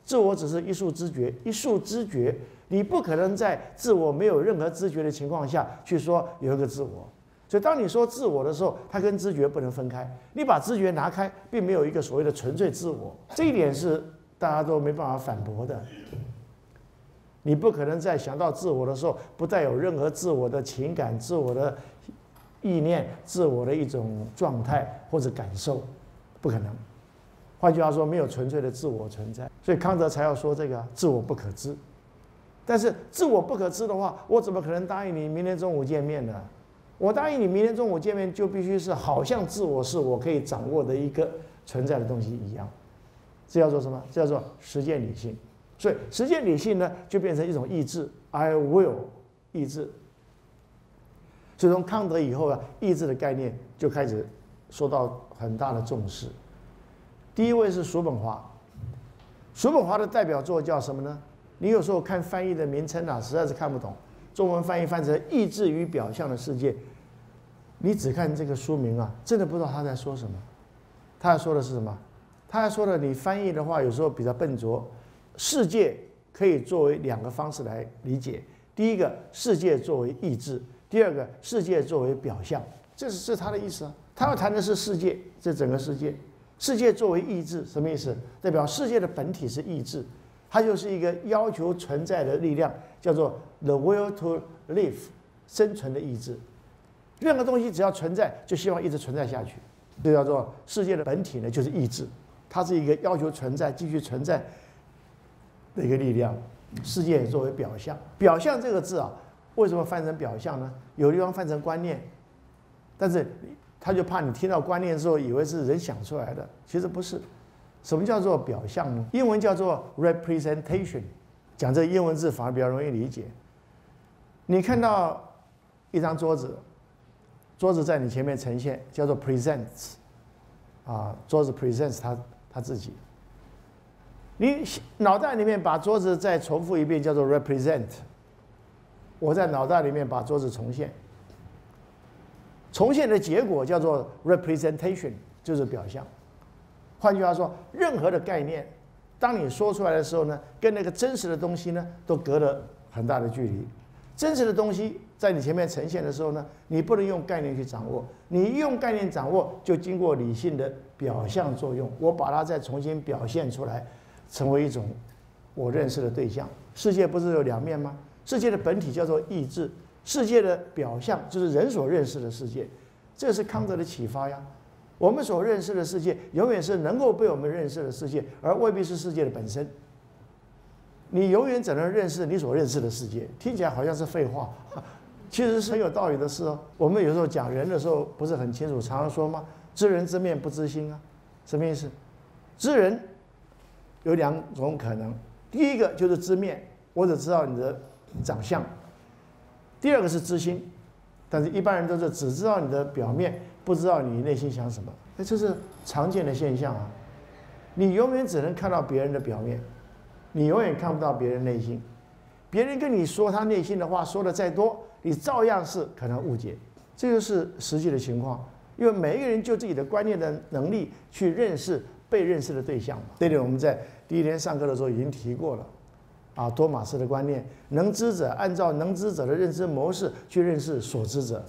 自我只是一束知觉，一束知觉，你不可能在自我没有任何知觉的情况下去说有一个自我。所以当你说自我的时候，它跟知觉不能分开。你把知觉拿开，并没有一个所谓的纯粹自我，这一点是大家都没办法反驳的。你不可能在想到自我的时候，不带有任何自我的情感、自我的意念、自我的一种状态或者感受，不可能。换句话说，没有纯粹的自我存在。所以康德才要说这个自我不可知。但是自我不可知的话，我怎么可能答应你明天中午见面呢？我答应你明天中午见面，就必须是好像自我是我可以掌握的一个存在的东西一样。这叫做什么？这叫做实践理性。所以实践理性呢，就变成一种意志 ，I will 意志。所以从康德以后啊，意志的概念就开始受到很大的重视。第一位是叔本华，叔本华的代表作叫什么呢？你有时候看翻译的名称啊，实在是看不懂。中文翻译翻成《意志与表象的世界》，你只看这个书名啊，真的不知道他在说什么。他在说的是什么？他在说的，你翻译的话有时候比较笨拙。世界可以作为两个方式来理解：第一个，世界作为意志；第二个，世界作为表象。这是这是他的意思啊。他要谈的是世界，这整个世界。世界作为意志，什么意思？代表世界的本体是意志。它就是一个要求存在的力量，叫做 the will to live， 生存的意志。任何东西只要存在，就希望一直存在下去。这叫做世界的本体呢，就是意志，它是一个要求存在、继续存在的一个力量。世界作为表象，表象这个字啊，为什么翻成表象呢？有地方翻成观念，但是他就怕你听到观念之后，以为是人想出来的，其实不是。什么叫做表象呢？英文叫做 representation， 讲这个英文字反而比较容易理解。你看到一张桌子，桌子在你前面呈现，叫做 presents， 啊，桌子 presents 他他自己。你脑袋里面把桌子再重复一遍，叫做 represent。我在脑袋里面把桌子重现，重现的结果叫做 representation， 就是表象。换句话说，任何的概念，当你说出来的时候呢，跟那个真实的东西呢，都隔了很大的距离。真实的东西在你前面呈现的时候呢，你不能用概念去掌握，你一用概念掌握，就经过理性的表象作用，我把它再重新表现出来，成为一种我认识的对象。世界不是有两面吗？世界的本体叫做意志，世界的表象就是人所认识的世界。这是康德的启发呀。我们所认识的世界，永远是能够被我们认识的世界，而未必是世界的本身。你永远只能认识你所认识的世界，听起来好像是废话，其实是很有道理的事哦。我们有时候讲人的时候不是很清楚，常常说吗？知人知面不知心啊，什么意思？知人有两种可能，第一个就是知面，我只知道你的长相；第二个是知心，但是一般人都是只知道你的表面，不知道你内心想什么。那这是常见的现象啊。你永远只能看到别人的表面，你永远看不到别人内心。别人跟你说他内心的话说的再多，你照样是可能误解。这就是实际的情况，因为每一个人就自己的观念的能力去认识被认识的对象嘛。这点我们在第一天上课的时候已经提过了。啊，多马斯的观念，能知者按照能知者的认知模式去认识所知者。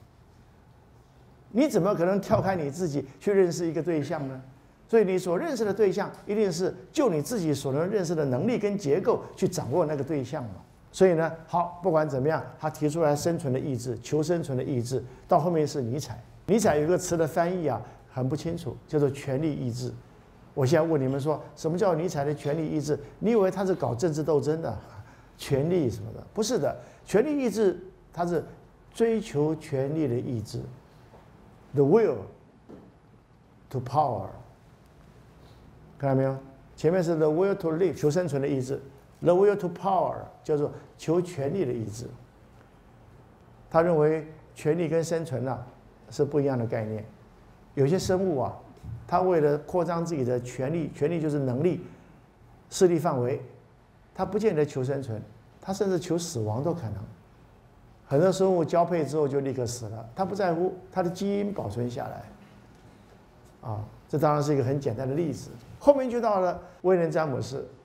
你怎么可能跳开你自己去认识一个对象呢？所以你所认识的对象一定是就你自己所能认识的能力跟结构去掌握那个对象嘛。所以呢，好，不管怎么样，他提出来生存的意志、求生存的意志，到后面是尼采。尼采有个词的翻译啊，很不清楚，叫做权力意志。我现在问你们说，什么叫尼采的权力意志？你以为他是搞政治斗争的，权力什么的？不是的，权力意志它是追求权力的意志 ，the will to power。看到没有？前面是 the will to live， 求生存的意志 ；the will to power 叫做求权力的意志。他认为权力跟生存啊是不一样的概念。有些生物啊。他为了扩张自己的权力，权力就是能力、势力范围，他不见得求生存，他甚至求死亡都可能。很多生物交配之后就立刻死了，他不在乎他的基因保存下来。啊，这当然是一个很简单的例子。后面就到了威廉詹姆斯，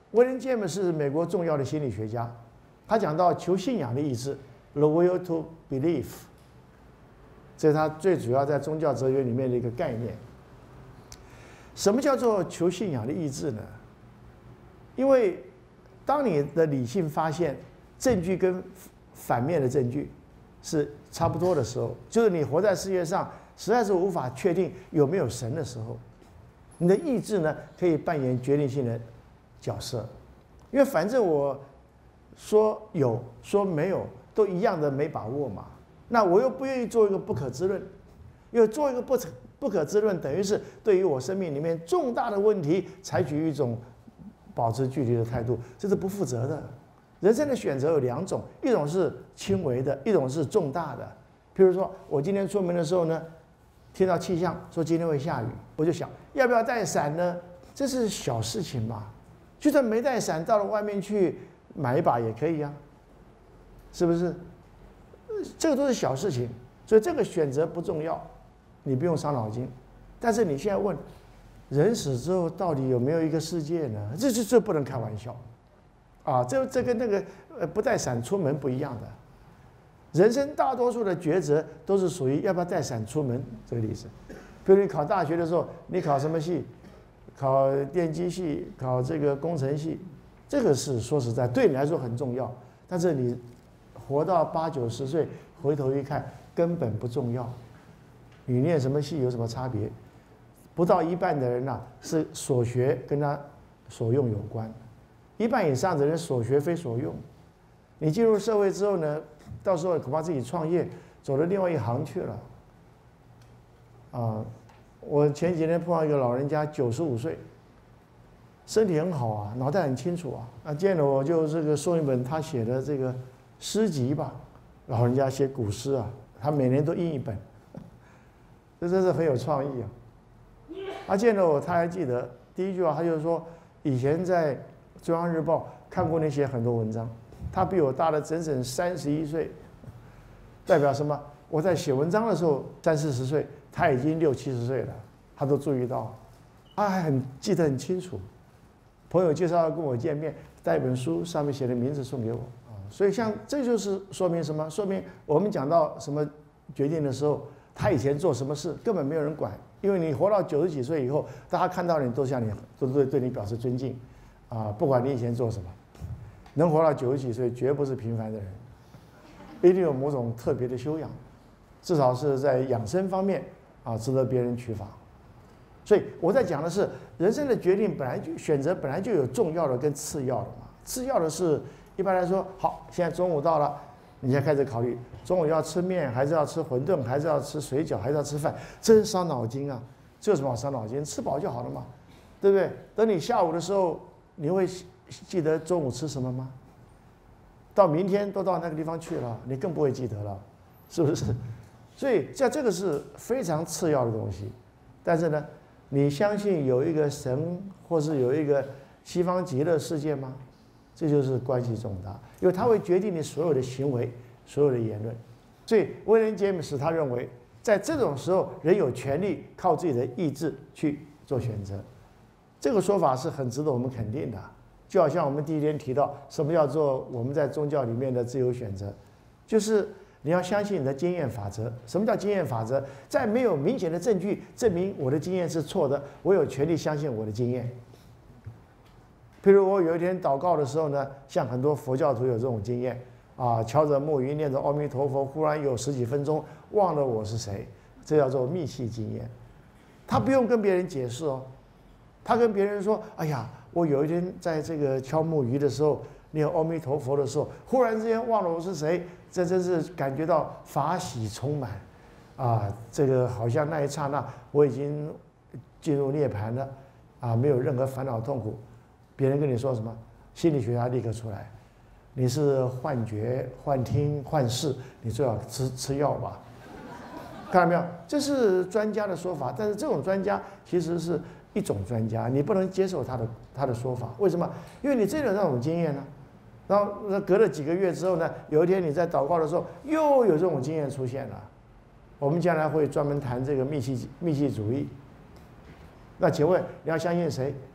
威廉·杰姆是美国重要的心理学家，他讲到求信仰的意志 ，the will to believe， 这是他最主要在宗教哲学里面的一个概念。什么叫做求信仰的意志呢？因为当你的理性发现证据跟反面的证据是差不多的时候，就是你活在世界上实在是无法确定有没有神的时候，你的意志呢可以扮演决定性的角色，因为反正我说有说没有都一样的没把握嘛，那我又不愿意做一个不可知论，因为做一个不可不可知论等于是对于我生命里面重大的问题采取一种保持距离的态度，这是不负责的。人生的选择有两种，一种是轻微的，一种是重大的。譬如说我今天出门的时候呢，听到气象说今天会下雨，我就想要不要带伞呢？这是小事情嘛，就算没带伞，到了外面去买一把也可以啊，是不是？这个都是小事情，所以这个选择不重要，你不用伤脑筋。但是你现在问，人死之后到底有没有一个世界呢？这这这不能开玩笑，啊，这这跟那个呃不带伞出门不一样的。人生大多数的抉择都是属于要不要带伞出门这个例子。比如你考大学的时候，你考什么系？考电机系，考这个工程系，这个是说实在对你来说很重要，但是你活到八九十岁，回头一看根本不重要。你念什么系有什么差别？不到一半的人呐、啊，是所学跟他所用有关，一半以上的人所学非所用。你进入社会之后呢，到时候恐怕自己创业，走了另外一行去了。啊，我前几天碰到一个老人家，九十五岁，身体很好啊，脑袋很清楚啊。啊，见了我就这个送一本他写的这个诗集吧，老人家写古诗啊，他每年都印一本，这真是很有创意啊。他见了我，他还记得第一句话，他就说以前在中央日报看过你写很多文章，他比我大了整整三十一岁，代表什么？我在写文章的时候三四十岁，他已经六七十岁了，他都注意到，他还很记得很清楚。朋友介绍要跟我见面，带一本书，上面写的名字送给我啊。所以像这就是说明什么？说明我们讲到什么决定的时候，他以前做什么事根本没有人管，因为你活到九十几岁以后，大家看到你都向你都对对你表示尊敬，啊，不管你以前做什么，能活到九十几岁绝不是平凡的人，一定有某种特别的修养，至少是在养生方面啊值得别人取法。所以我在讲的是人生的决定本来就选择本来就有重要的跟次要的嘛，次要的是一般来说，好，现在中午到了。你先开始考虑中午要吃面，还是要吃馄饨，还是要吃水饺，还是要吃饭？真伤脑筋啊！这有什么好伤脑筋？吃饱就好了嘛，对不对？等你下午的时候，你会记得中午吃什么吗？到明天都到那个地方去了，你更不会记得了，是不是？所以在这个是非常次要的东西。但是呢，你相信有一个神，或是有一个西方极乐世界吗？这就是关系重大，因为它会决定你所有的行为、所有的言论。所以威廉·杰姆斯他认为，在这种时候，人有权利靠自己的意志去做选择。这个说法是很值得我们肯定的。就好像我们第一天提到，什么叫做我们在宗教里面的自由选择，就是你要相信你的经验法则。什么叫经验法则？在没有明显的证据证明我的经验是错的，我有权利相信我的经验。譬如我有一天祷告的时候呢，像很多佛教徒有这种经验啊，敲着木鱼念着阿弥陀佛，忽然有十几分钟忘了我是谁，这叫做密契经验。他不用跟别人解释哦，他跟别人说：“哎呀，我有一天在这个敲木鱼的时候，念阿弥陀佛的时候，忽然之间忘了我是谁，这真是感觉到法喜充满啊！这个好像那一刹那我已经进入涅槃了啊，没有任何烦恼痛苦。”别人跟你说什么，心理学家立刻出来，你是幻觉、幻听、幻视，你最好吃吃药吧。看到没有？这是专家的说法，但是这种专家其实是一种专家，你不能接受他的他的说法。为什么？因为你真有那种经验呢、啊。然后隔了几个月之后呢，有一天你在祷告的时候，又有这种经验出现了。我们将来会专门谈这个密契密契主义。那请问你要相信谁？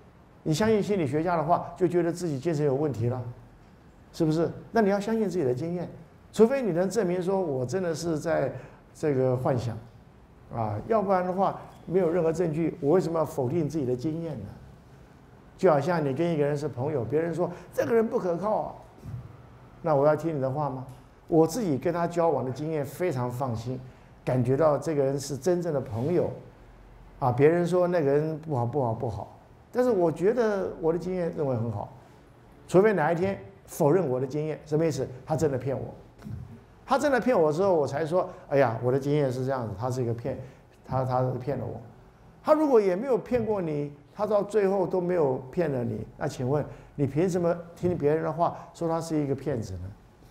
你相信心理学家的话，就觉得自己精神有问题了，是不是？那你要相信自己的经验，除非你能证明说我真的是在这个幻想，啊，要不然的话没有任何证据，我为什么要否定自己的经验呢？就好像你跟一个人是朋友，别人说这个人不可靠啊，那我要听你的话吗？我自己跟他交往的经验非常放心，感觉到这个人是真正的朋友，啊，别人说那个人不好不好不好。但是我觉得我的经验认为很好，除非哪一天否认我的经验，什么意思？他真的骗我，他真的骗我之后，我才说，哎呀，我的经验是这样子，他是一个骗，他他是骗了我。他如果也没有骗过你，他到最后都没有骗了你，那请问你凭什么听别人的话说他是一个骗子呢？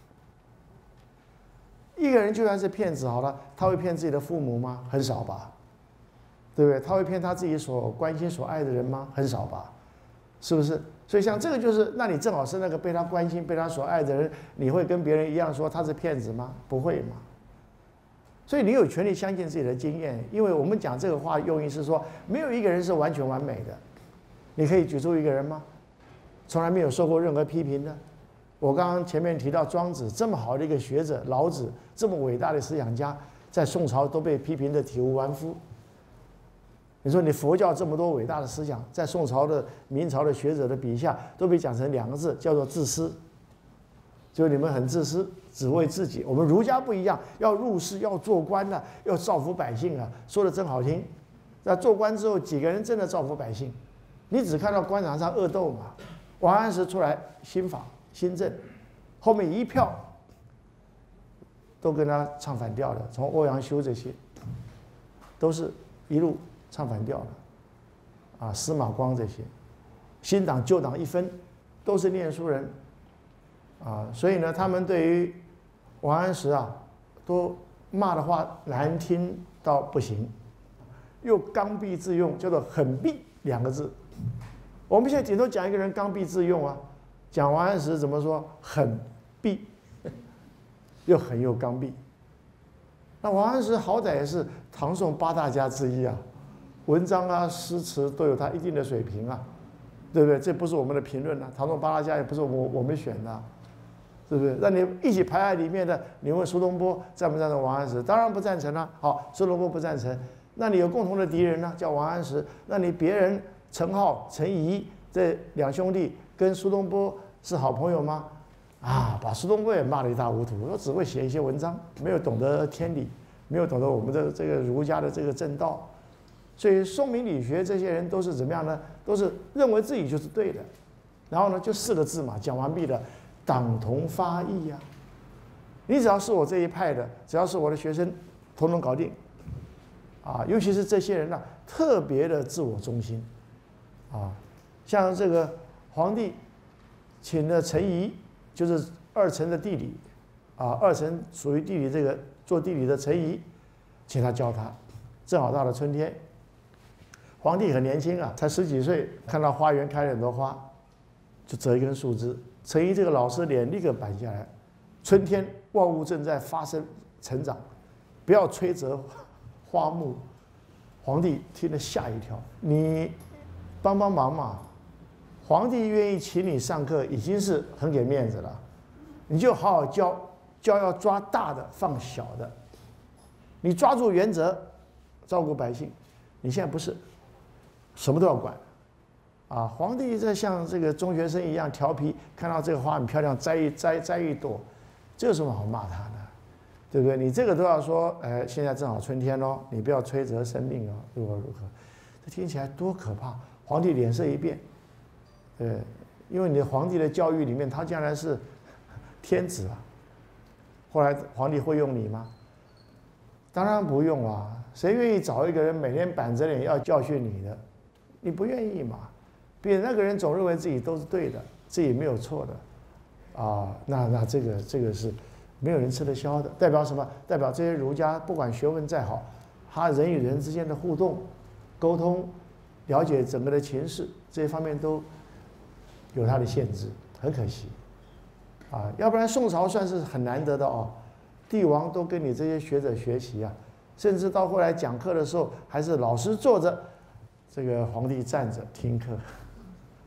一个人就算是骗子好了，他会骗自己的父母吗？很少吧。对不对？他会骗他自己所关心、所爱的人吗？很少吧，是不是？所以像这个就是，那你正好是那个被他关心、被他所爱的人，你会跟别人一样说他是骗子吗？不会嘛。所以你有权利相信自己的经验，因为我们讲这个话用意是说，没有一个人是完全完美的。你可以举出一个人吗？从来没有受过任何批评的。我刚刚前面提到庄子这么好的一个学者，老子这么伟大的思想家，在宋朝都被批评得体无完肤。你说你佛教这么多伟大的思想，在宋朝的、明朝的学者的笔下，都被讲成两个字，叫做自私。就你们很自私，只为自己。我们儒家不一样，要入世，要做官的、啊，要造福百姓啊，说的真好听。那做官之后，几个人真的造福百姓？你只看到官场上恶斗嘛。王安石出来新法新政，后面一票都跟他唱反调的，从欧阳修这些，都是一路唱反调的，啊，司马光这些，新党旧党一分，都是念书人，啊，所以呢，他们对于王安石啊，都骂的话难听到不行，又刚愎自用，叫做狠愎两个字。我们现在顶多讲一个人刚愎自用啊，讲王安石怎么说？狠愎，又狠又刚愎。那王安石好歹也是唐宋八大家之一啊。文章啊、诗词都有他一定的水平啊，对不对？这不是我们的评论啊，唐宋八大家也不是我我们选的、啊，是不是？那你一起排在里面的，你问苏东坡赞不赞成王安石？当然不赞成啊。好，苏东坡不赞成，那你有共同的敌人呢、啊，叫王安石。那你别人陈浩、陈颐这两兄弟跟苏东坡是好朋友吗？啊，把苏东坡也骂得一塌糊涂，我只会写一些文章，没有懂得天理，没有懂得我们的这个儒家的这个正道。所以宋明理学这些人都是怎么样呢？都是认为自己就是对的，然后呢就四个字嘛，讲完毕了，党同发异呀、啊。你只要是我这一派的，只要是我的学生，统统搞定。啊，尤其是这些人呢、啊，特别的自我中心。啊，像这个皇帝请的陈颐，就是二陈的弟弟，啊，二陈属于地理这个做地理的陈颐，请他教他。正好到了春天。皇帝很年轻啊，才十几岁，看到花园开了很多花，就折一根树枝。陈颐这个老师脸立刻板下来。春天万物正在发生成长，不要摧折花木。皇帝听了吓一跳，你帮帮忙嘛！皇帝愿意请你上课，已经是很给面子了，你就好好教，教要抓大的放小的，你抓住原则，照顾百姓。你现在不是。什么都要管，啊！皇帝在像这个中学生一样调皮，看到这个花很漂亮，摘一摘摘一朵，这有什么好骂他的？对不对？你这个都要说，哎，现在正好春天咯，你不要摧折生命哦，如何如何？这听起来多可怕！皇帝脸色一变，呃，因为你的皇帝的教育里面，他将来是天子啊。后来皇帝会用你吗？当然不用啊！谁愿意找一个人每天板着脸要教训你的？你不愿意嘛？并且那个人总认为自己都是对的，自己没有错的，啊，那那这个这个是没有人吃得消的。代表什么？代表这些儒家不管学问再好，他人与人之间的互动、沟通、了解整个的情势这些方面都有它的限制，很可惜，啊，要不然宋朝算是很难得的哦，帝王都跟你这些学者学习啊，甚至到后来讲课的时候还是老师坐着。这个皇帝站着听课，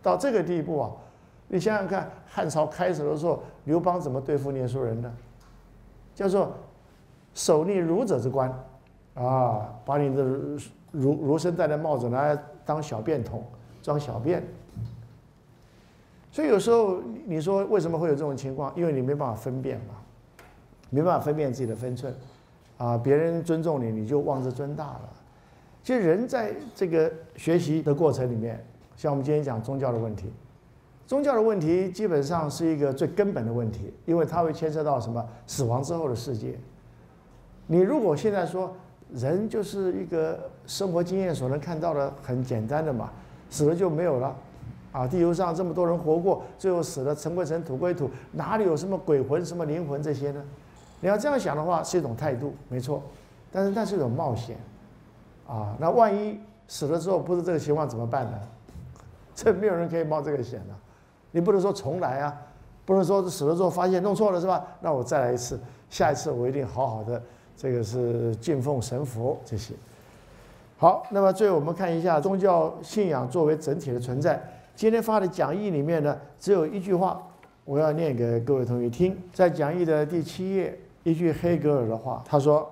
到这个地步啊，你想想看，汉朝开始的时候，刘邦怎么对付念书人的？叫做守逆儒者之官，啊，把你的儒儒生戴的帽子拿来当小便桶装小便。所以有时候你说为什么会有这种情况？因为你没办法分辨嘛，没办法分辨自己的分寸，啊，别人尊重你，你就妄自尊大了。其实人在这个学习的过程里面，像我们今天讲宗教的问题，宗教的问题基本上是一个最根本的问题，因为它会牵涉到什么死亡之后的世界。你如果现在说人就是一个生活经验所能看到的很简单的嘛，死了就没有了，啊，地球上这么多人活过，最后死了尘归尘，土归土，哪里有什么鬼魂、什么灵魂这些呢？你要这样想的话，是一种态度，没错，但是那是一种冒险，啊，那万一死了之后不是这个情况怎么办呢？这没有人可以冒这个险的，你不能说重来啊，不能说死了之后发现弄错了是吧？那我再来一次，下一次我一定好好的。这个是敬奉神佛这些。好，那么最后我们看一下宗教信仰作为整体的存在。今天发的讲义里面呢，只有一句话，我要念给各位同学听。在讲义的第七页，一句黑格尔的话，他说：“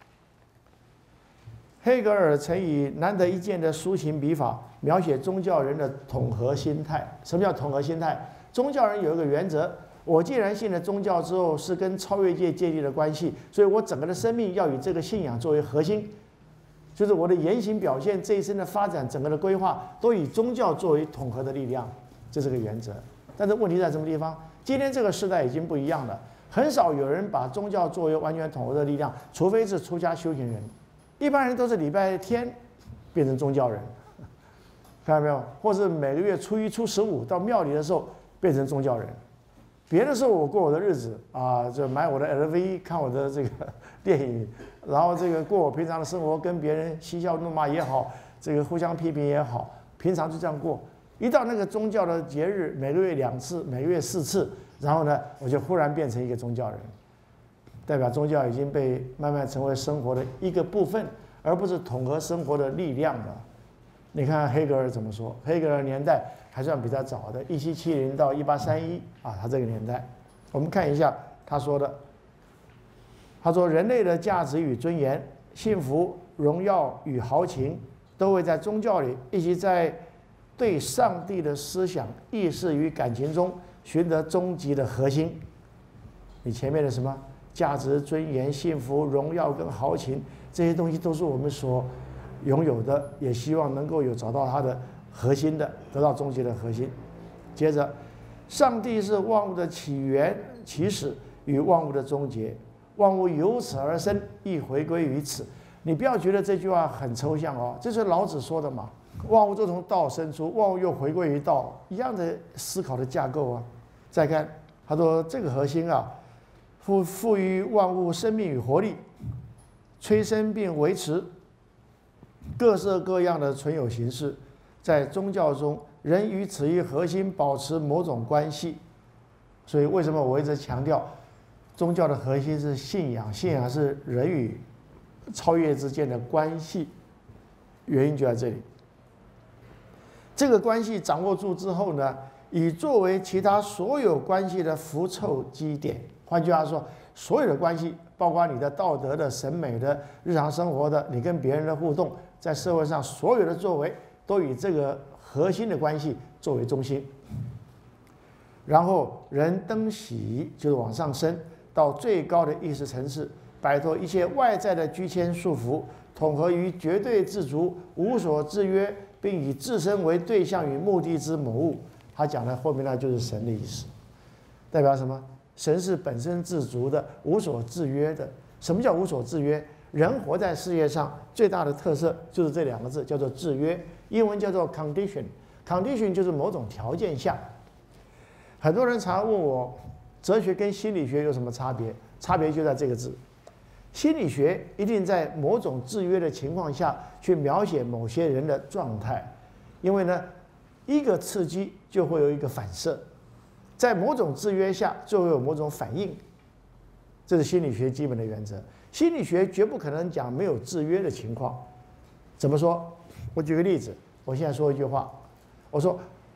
黑格尔曾以难得一见的抒情笔法描写宗教人的统合心态。什么叫统合心态？宗教人有一个原则。”我既然信了宗教之后，是跟超越界建立了关系，所以我整个的生命要以这个信仰作为核心，就是我的言行表现、这一生的发展、整个的规划，都以宗教作为统合的力量，这是个原则。但是问题在什么地方？今天这个时代已经不一样了，很少有人把宗教作为完全统合的力量，除非是出家修行人，一般人都是礼拜天变成宗教人，看到没有？或是每个月初一、初十五到庙里的时候变成宗教人。别的时候我过我的日子啊，就买我的 L V， 看我的这个电影，然后这个过我平常的生活，跟别人嬉笑怒骂也好，这个互相批评也好，平常就这样过。一到那个宗教的节日，每个月两次，每个月四次，然后呢，我就忽然变成一个宗教人，代表宗教已经被慢慢成为生活的一个部分，而不是统合生活的力量了。你看黑格尔怎么说？黑格尔年代还算比较早的，一七七零到一八三一啊，他这个年代，我们看一下他说的。他说，人类的价值与尊严、幸福、荣耀与豪情，都会在宗教里，以及在对上帝的思想、意识与感情中寻得终极的核心。你前面的什么价值、尊严、幸福、荣耀跟豪情，这些东西都是我们所拥有的，也希望能够有找到它的核心的，得到终极的核心。接着，上帝是万物的起源、起始与万物的终结，万物由此而生，亦回归于此。你不要觉得这句话很抽象哦，这是老子说的嘛。万物都从道生出，万物又回归于道，一样的思考的架构啊。再看，他说这个核心啊，赋赋予万物生命与活力，催生并维持各色各样的存有形式。在宗教中，人与此一核心保持某种关系。所以为什么我一直强调宗教的核心是信仰，信仰是人与超越之间的关系，原因就在这里。这个关系掌握住之后呢，以作为其他所有关系的符凑基点。换句话说，所有的关系，包括你的道德的、审美的、日常生活的，你跟别人的互动，在社会上所有的作为，都以这个核心的关系作为中心。然后人登喜，就是往上升到最高的意识层次，摆脱一切外在的拘牵束缚，统合于绝对自足、无所制约，并以自身为对象与目的之某物。他讲的后面呢，就是神的意思，代表什么？神是本身自足的、无所制约的。什么叫无所制约？人活在世界上最大的特色就是这两个字，叫做制约，英文叫做 condition。condition 就是某种条件下。很多人常问我，哲学跟心理学有什么差别？差别就在这个字。心理学一定在某种制约的情况下去描写某些人的状态，因为呢，一个刺激就会有一个反射，在某种制约下就会有某种反应，这是心理学基本的原则。心理学绝不可能讲没有制约的情况。怎么说？我举个例子，我现在说一句话，我说，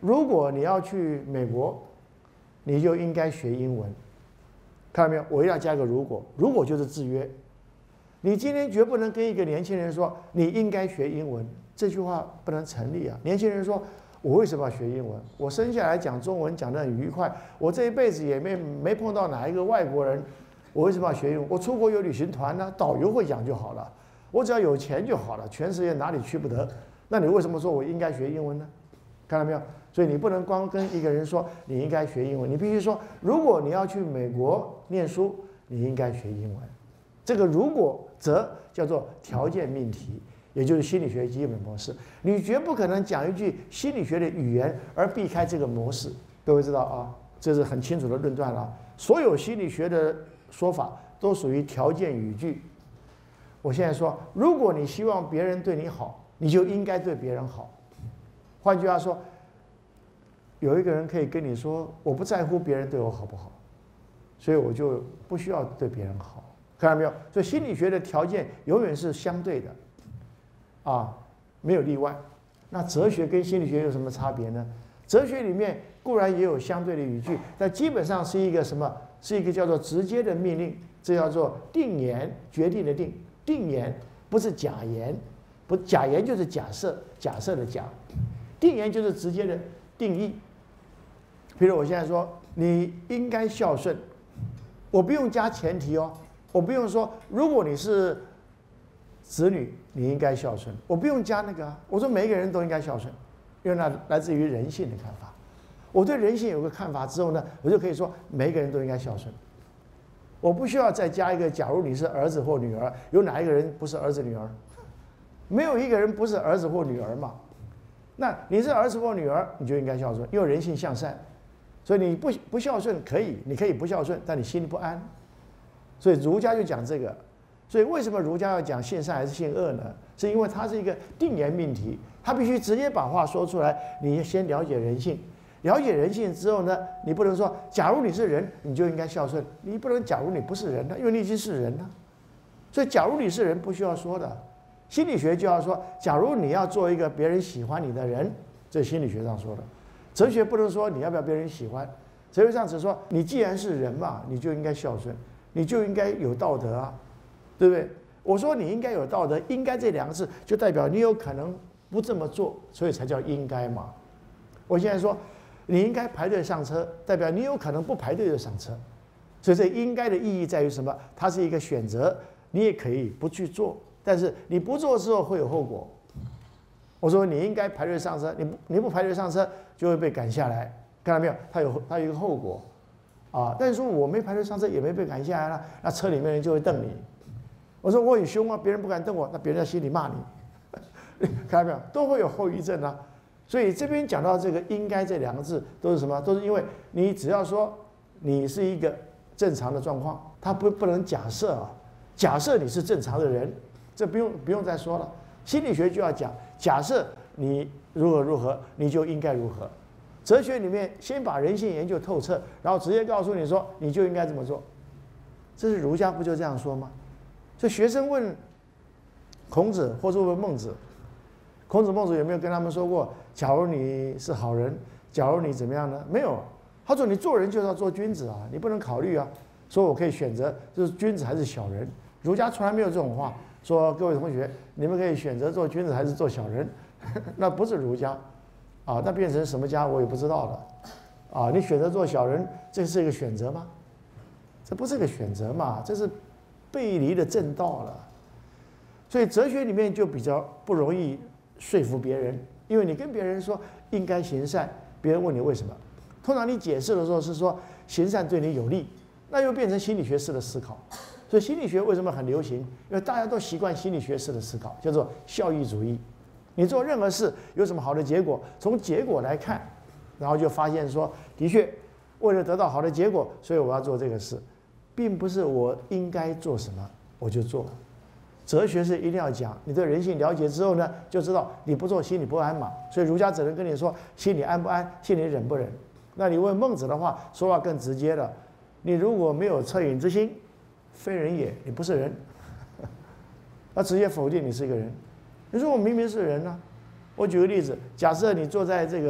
如果你要去美国，你就应该学英文。看到没有？我要加个如果，如果就是制约。你今天绝不能跟一个年轻人说你应该学英文，这句话不能成立啊！年轻人说，我为什么要学英文？我生下来讲中文讲得很愉快，我这一辈子也没没碰到哪一个外国人，我为什么要学英文？我出国有旅行团呢、啊，导游会讲就好了，我只要有钱就好了，全世界哪里去不得？那你为什么说我应该学英文呢？看到没有？所以你不能光跟一个人说你应该学英文，你必须说，如果你要去美国念书，你应该学英文。这个如果则叫做条件命题，也就是心理学基本模式。你绝不可能讲一句心理学的语言而避开这个模式。各位知道啊，这是很清楚的论断了。所有心理学的说法都属于条件语句。我现在说，如果你希望别人对你好，你就应该对别人好。换句话说，有一个人可以跟你说，我不在乎别人对我好不好，所以我就不需要对别人好。看到没有？所以心理学的条件永远是相对的，啊，没有例外。那哲学跟心理学有什么差别呢？哲学里面固然也有相对的语句，但基本上是一个什么？是一个叫做直接的命令，这叫做定言，决定的定。定言不是假言，不假言就是假设，假设的假。定言就是直接的定义。比如我现在说你应该孝顺，我不用加前提哦。我不用说，如果你是子女，你应该孝顺。我不用加那个啊，我说每一个人都应该孝顺，因为那来自于人性的看法。我对人性有个看法之后呢，我就可以说每一个人都应该孝顺。我不需要再加一个，假如你是儿子或女儿，有哪一个人不是儿子女儿？没有一个人不是儿子或女儿嘛。那你是儿子或女儿，你就应该孝顺，因为人性向善。所以你不不孝顺可以，你可以不孝顺，但你心里不安。所以儒家就讲这个，所以为什么儒家要讲性善还是性恶呢？是因为它是一个定言命题，它必须直接把话说出来。你先了解人性，了解人性之后呢，你不能说，假如你是人，你就应该孝顺；你不能假如你不是人了，因为你已经是人了。所以假如你是人，不需要说的。心理学就要说，假如你要做一个别人喜欢你的人，这是心理学上说的。哲学不能说你要不要别人喜欢，哲学上只说你既然是人嘛，你就应该孝顺。你就应该有道德啊，对不对？我说你应该有道德，应该这两个字就代表你有可能不这么做，所以才叫应该嘛。我现在说你应该排队上车，代表你有可能不排队就上车，所以这应该的意义在于什么？它是一个选择，你也可以不去做，但是你不做之后会有后果。我说你应该排队上车，你不你不排队上车就会被赶下来，看到没有？它有它有一个后果。啊，但是说我没排队上车，也没被赶下来了，那车里面人就会瞪你。我说我很凶啊，别人不敢瞪我，那别人在心里骂你，看到没有？都会有后遗症啊。所以这边讲到这个“应该”这两个字，都是什么？都是因为你只要说你是一个正常的状况，它不不能假设啊，假设你是正常的人，这不用不用再说了。心理学就要讲，假设你如何如何，你就应该如何。哲学里面先把人性研究透彻，然后直接告诉你说你就应该这么做，这是儒家不就这样说吗？所以学生问孔子或者问孟子，孔子孟子有没有跟他们说过，假如你是好人，假如你怎么样呢？没有，他说你做人就是要做君子啊，你不能考虑啊，说我可以选择就是君子还是小人。儒家从来没有这种话，说各位同学你们可以选择做君子还是做小人，那不是儒家。啊，那变成什么家我也不知道了，啊，你选择做小人，这是一个选择吗？这不是个选择嘛，这是背离了正道了。所以哲学里面就比较不容易说服别人，因为你跟别人说应该行善，别人问你为什么，通常你解释的时候是说行善对你有利，那又变成心理学式的思考。所以心理学为什么很流行？因为大家都习惯心理学式的思考，叫做效益主义。你做任何事有什么好的结果，从结果来看，然后就发现说，的确，为了得到好的结果，所以我要做这个事，并不是我应该做什么我就做。哲学是一定要讲，你对人性了解之后呢，就知道你不做心里不安嘛。所以儒家只能跟你说心里安不安，心里忍不忍。那你问孟子的话，说话更直接了，你如果没有恻隐之心，非人也，你不是人，他直接否定你是一个人。你说我明明是人呢、啊？我举个例子，假设你坐在这个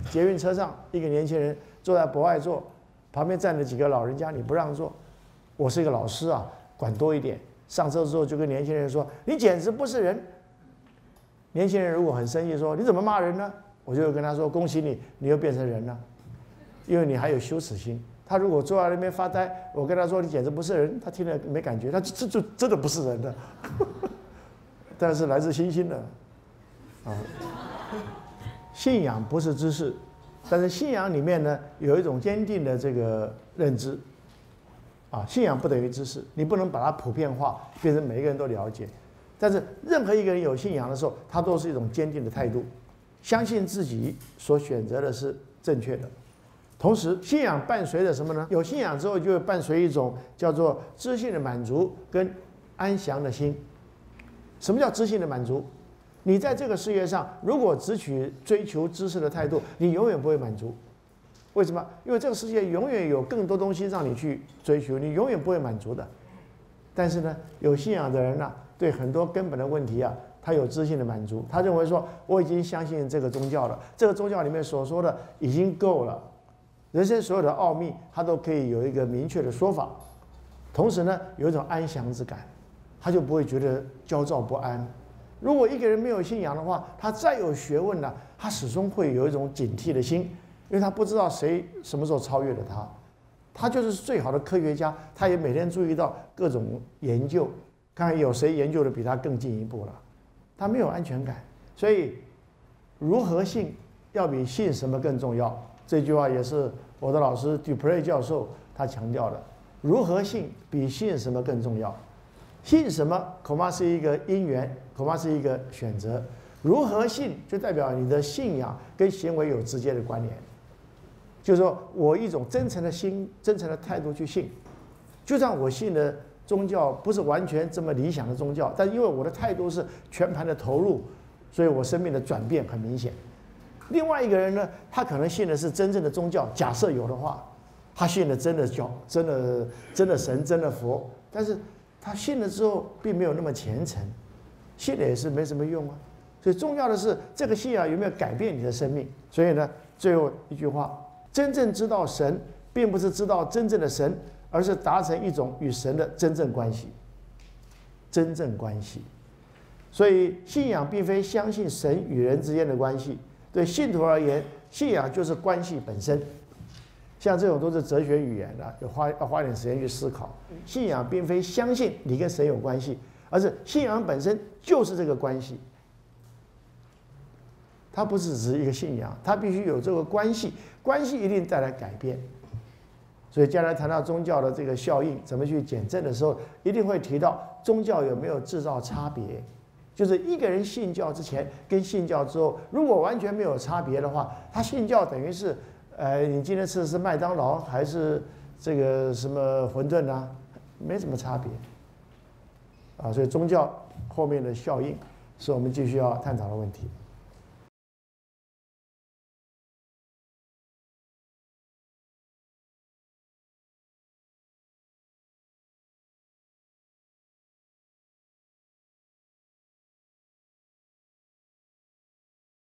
捷运车上，一个年轻人坐在博爱座，旁边站着几个老人家，你不让座。我是一个老师啊，管多一点。上车之后就跟年轻人说：“你简直不是人。”年轻人如果很生气说：“你怎么骂人呢？”我就跟他说：“恭喜你，你又变成人了，因为你还有羞耻心。”他如果坐在那边发呆，我跟他说：“你简直不是人。”他听了没感觉，他这就真的不是人了。但是来自星星的啊，信仰不是知识，但是信仰里面呢有一种坚定的这个认知。啊，信仰不等于知识，你不能把它普遍化，变成每一个人都了解。但是任何一个人有信仰的时候，他都是一种坚定的态度，相信自己所选择的是正确的。同时，信仰伴随着什么呢？有信仰之后，就会伴随一种叫做知性的满足跟安详的心。什么叫知性的满足？你在这个世界上，如果只取追求知识的态度，你永远不会满足。为什么？因为这个世界永远有更多东西让你去追求，你永远不会满足的。但是呢，有信仰的人呢、啊，对很多根本的问题啊，他有知性的满足。他认为说，我已经相信这个宗教了，这个宗教里面所说的已经够了，人生所有的奥秘，他都可以有一个明确的说法。同时呢，有一种安详之感，他就不会觉得焦躁不安。如果一个人没有信仰的话，他再有学问呢、啊，他始终会有一种警惕的心。因为他不知道谁什么时候超越了他，他就是最好的科学家，他也每天注意到各种研究，看看有谁研究的比他更进一步了。他没有安全感，所以如何信要比信什么更重要。这句话也是我的老师 Dupré 教授他强调的：如何信比信什么更重要。信什么恐怕是一个因缘，恐怕是一个选择；如何信就代表你的信仰跟行为有直接的关联。就是说我一种真诚的心、真诚的态度去信，就算我信的宗教不是完全这么理想的宗教，但因为我的态度是全盘的投入，所以我生命的转变很明显。另外一个人呢，他可能信的是真正的宗教，假设有的话，他信的真的教、真的真的神、真的佛，但是他信了之后并没有那么虔诚，信了也是没什么用啊。所以重要的是这个信仰有没有改变你的生命。所以呢，最后一句话。真正知道神，并不是知道真正的神，而是达成一种与神的真正关系。真正关系，所以信仰并非相信神与人之间的关系。对信徒而言，信仰就是关系本身。像这种都是哲学语言的，要花要花点时间去思考。信仰并非相信你跟神有关系，而是信仰本身就是这个关系。它不是只是一个信仰，它必须有这个关系，关系一定带来改变。所以将来谈到宗教的这个效应，怎么去检证的时候，一定会提到宗教有没有制造差别。就是一个人信教之前跟信教之后，如果完全没有差别的话，他信教等于是，呃，你今天吃的是麦当劳还是这个什么馄饨啊，没什么差别。啊，所以宗教后面的效应是我们继续要探讨的问题。